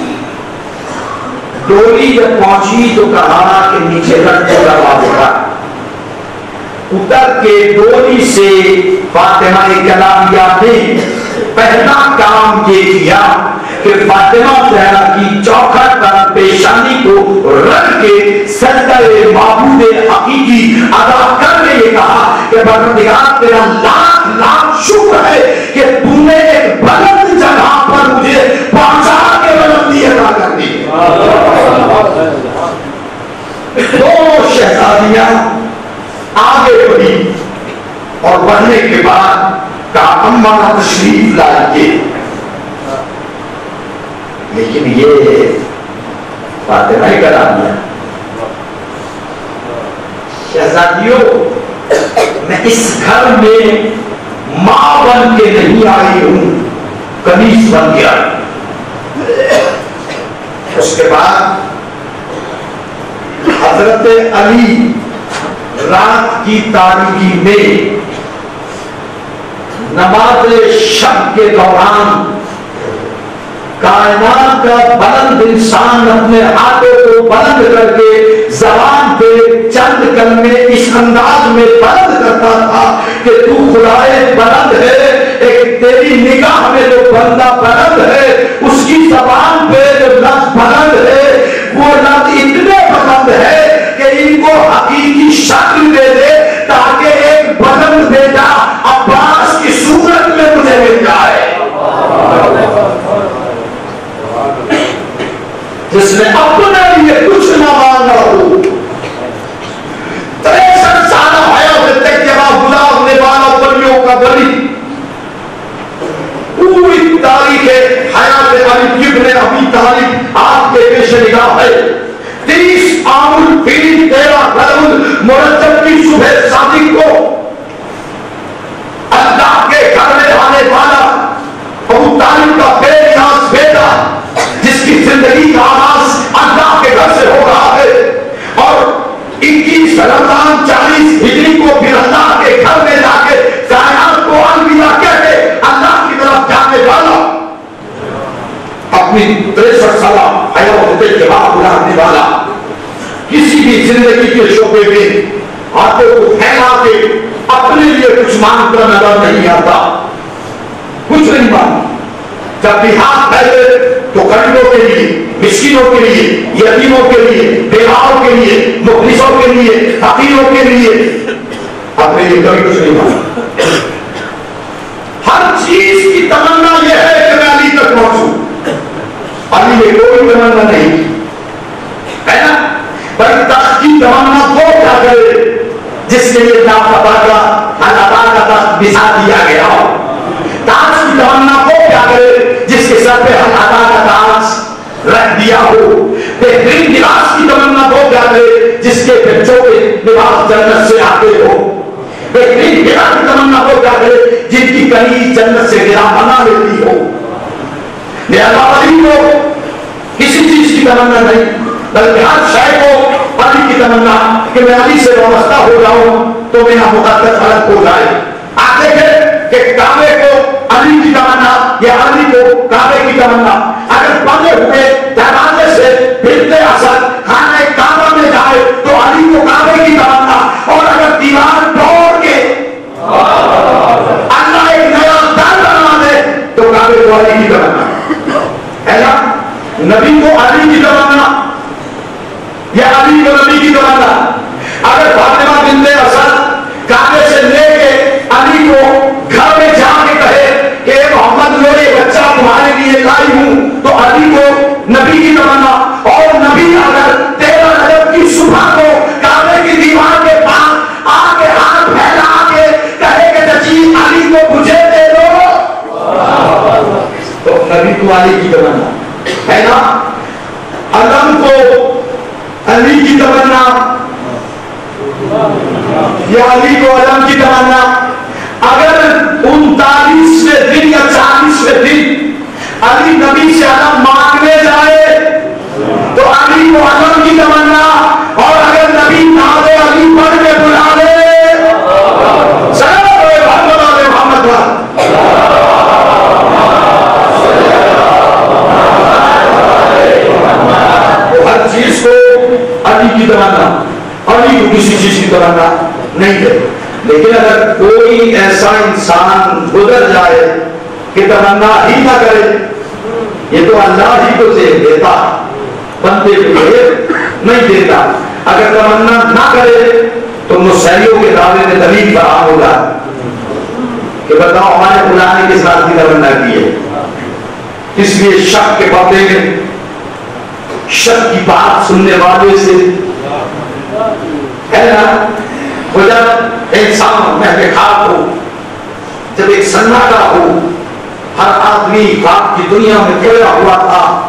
ڈولی جب پہنچی تو کہا کہ نیچے رکھ دو دروازے پر، اتر کے ڈولی سے فاطمہ کلابیہ نے پہلا کام یہ کیا کہ فاطمہ زہرا کی چوکھٹ پر پیشانی کو رکھ کے سجدہ معبود حقیقی ادا کر کے یہ کہا کہ پروردگار تیرا لاکھ لاکھ شکر ہے کہ تو نے ایک بلند جگہ پر مجھے پہنچا کے بلندی ادا کر دی۔ دو شہزادیاں آگے بڑھی اور بڑھنے کے بعد کہا اماں تشریف لائیے، لیکن یہ فاطمہ کلابیہ شہزادیوں میں اس گھر میں ماں بن کے نہیں آئی ہوں، کنیز بن کے آئی۔ اس کے بعد حضرت علی رات کی تاریکی میں نماز شب کے دوران کائنات کا بلند انسان اپنے ہاتھوں کو بلند کر کے زبان پہ چند کلمے اس انداز میں بلند کرتا تھا کہ تو خدائے بلند ہے، ایک تیری نگاہ میں جو بندہ بلند ہے اس کی زبان پہ جو لفظ بلند ہے وہ لفظ اتنے بلند ہے کہ ان کو حقیقی شکل دے دے تاکہ ایک بلند بیٹا عباس کی صورت میں مجھے مل جائے، جس نے اپنے لیے کچھ نہ مانگا ہو۔ 63 سالہ حیات تجربہ غلام نے والا ولیوں کا ولی، پوری تاریخ حیات علی ابن ابی طالب آپ کے پیش نگاہ ہے۔ 30 عام الفیل 13 رجب المرجب کی صبح صادق کو اللہ کے گھر میں آنے والا ابو طالب کا بے نیاز بیٹا جس کی زندگی کا آغاز اللہ کے گھر سے ہو رہا ہے، اور 21 رمضان 40 ہجری کو پھر اللہ کے گھر میں جا کے کائنات کو الوداع کہہ کے اللہ کی طرف جانے والا، اپنی 63 سالہ حیات کے بعد گزارنے والا، کسی بھی زندگی کے شعبے میں ہاتھوں کو پھیلا کے اپنے لیے کچھ مانگ کر نظر نہیں آتا، کچھ نہیں مانگتا۔ جب بھی ہاتھ پھیلے تو غریبوں کے لیے، مسکینوں کے لیے، یتیموں کے لیے، بیواؤں کے لیے، مفلسوں کے لیے، فقیروں کے لیے، اپنے لیے کبھی کچھ نہیں مانگتا۔ ہر چیز کی تمنا یہ ہے کہ میں علی تک پہنچوں، علی نے کوئی تمنا نہیں ہے نا، بھائی تخت کی تمنا وہ کیا کرے جس کے لیے اللہ کا تخت بچھا دیا گیا ہو، تاج کی تمنا وہ کیا کرے جس کے سر پہ اللہ کا تاج رکھ دیا ہو، بہترین لباس کی تمنا وہ کیا کرے جس کے بچوں کے لباس جنت سے آتے ہو، بہترین گرا کی تمنا وہ کیا کرے جن کی کہیں جنت سے گرا بنا لیتی ہو۔ لہذا علی کو کسی چیز کی تمنا نہیں، بلکہ ہر شے کو علی کی تمنا کہ میں علی سے وابستہ ہو جاؤں، تو میرا مقدس الگ ہو جائے. آپ دیکھیں کہ کعبے کو علی کی تمنا یا علی کو کعبے کی تمنا. اگر بندے ہوئے دروازے سے بنت اسد خانہ کعبہ میں جائے تو علی کو کعبے کی تمنا, اور اگر دیوار توڑ کے اللہ ایک نیا در بنا دے تو کعبے کو علی کی تمنا ہے نا. نبی کو علی کی تمنا یا علی کو نبی کی تمنا. اگر فاطمہ بنت اسد کعبے سے لے کے علی کو گھر میں جا کے کہے کہ محمد جو یہ بچہ تمہارے لیے لائی ہوں, تو علی کو نبی کی تمنا. اور نبی اگر 13 رجب کی صبح کو کعبے کی دیوار کے پاس آ کے ہاتھ پھیلا کے کہے کہ چچی علی کو مجھے دے دو, تو نبی کو علی کی تمنا ہے نا. علم کو علی کی تمنا یا علی کو علم کی تمنا. اگر 39ویں دن یا 40ویں دن علی نبی سے علم مانگنے جائے تو علی کو علم کی تمنا. اور اگر نبی نعت علی پڑھ کے بلا لے محمد ہر چیز کو علی کی تمنا, علی کو کسی چیز کی تمنا نہیں ہے. لیکن اگر کوئی ایسا انسان گزر جائے کہ تمنا ہی نہ کرے, یہ تو اللہ ہی کو دیتا, بندے کو نہیں دیتا. اگر تمنا نہ کرے تو مسیحیوں کے دعوے میں دلیل فراہم ہوگا کہ بتاؤ ہمارے بلانے کے ساتھ کی تمنا کی ہے. اس لیے شک کے پردے میں شک کی بات سننے والے سے ہے نا. وہ جب انسان مہوے خاک ہو, جب ایک سناٹا ہو, ہر آدمی خواب کی دنیا میں کھڑا ہوا تھا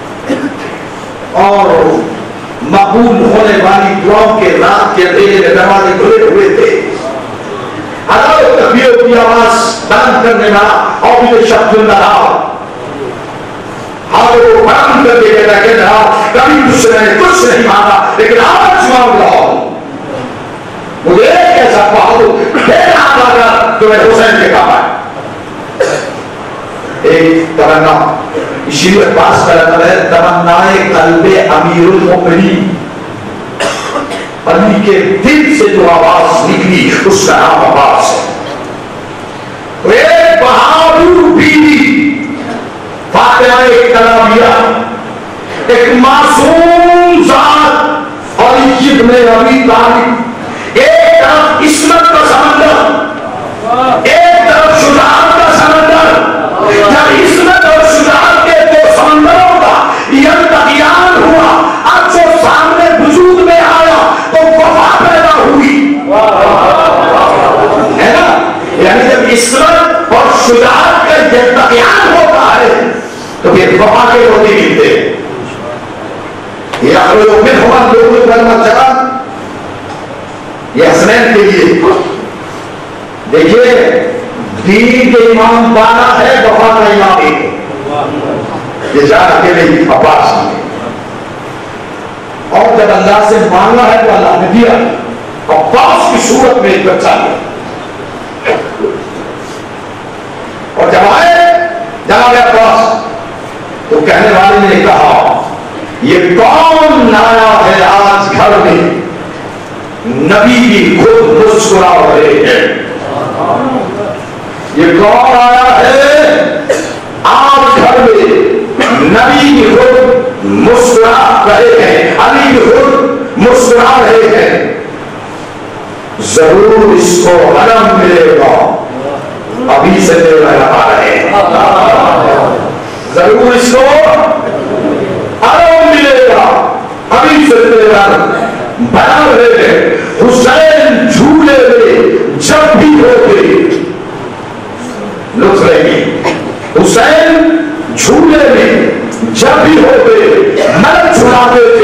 اور مقبول ہونے والی دعاؤں کے رات کے اندھیرے میں دروازے کھلے ہوئے تھے. ہزاروں تکبیروں کی آواز بلند کرنے والا اور بھی شخص سن رہا, ہاتھوں کو بلند کر کے کہہ رہا کبھی تجھ سے میں نے کچھ نہیں مانگا لیکن آج مانگ رہا ہوں. مجھے ایک ایسا بہت پھر ہاتھ آ کر تو میں حسین کے کہا ہے ایک تمنا. اسی لیے پاس کا لقب ہے تمنائے قلب امیر المؤمنین. علی کے دل سے جو آواز نکلی اس کا نام عباس ہے. ایک بہادر بیوی فاطمہ کلابیہ, ایک معصوم ذات علی ابن ابی طالب, ایک طرف عصمت کا سمندر, ایک طرف شجاعت کا سمندر. جب عصمت اور شجاعت کے دو سمندروں کا یلتقیان ہوا, اب جو سامنے وجود میں آیا تو وفا پیدا ہوئی ہے نا. یعنی جب عصمت اور شجاعت کا یلتقیان ہوتا ہے تو پھر وفا کے ہوتے ملتے. یہ لوگوں میں جگہ یہ حسنین کے لیے دیکھیے دین کے امام بانا ہے, وفا کا امام ایک ہے. یہ جان کے لیے عباس نے, اور جب اللہ سے مانگا ہے تو اللہ نے دیا. عباس کی صورت میں ایک بچہ ہے, اور جب آئے جناب عباس تو کہنے والے نے کہا یہ کون آیا ہے آج گھر میں, نبی بھی خود مسکرا رہے ہیں. یہ کون آیا ہے آج گھر میں, نبی بھی خود مسکرا رہے ہیں, علی بھی خود مسکرا رہے ہیں. ضرور اس کو علم ملے گا, ابھی سے دے رہا ہے. ضرور اس کو علم ملے گا, ابھی سے دے رہا بنا رہے ہیں. حسین جھولے میں جب بھی ہوتے لطف رہے گی, حسین جھولے میں جب بھی ہوتے مر چھڑاتے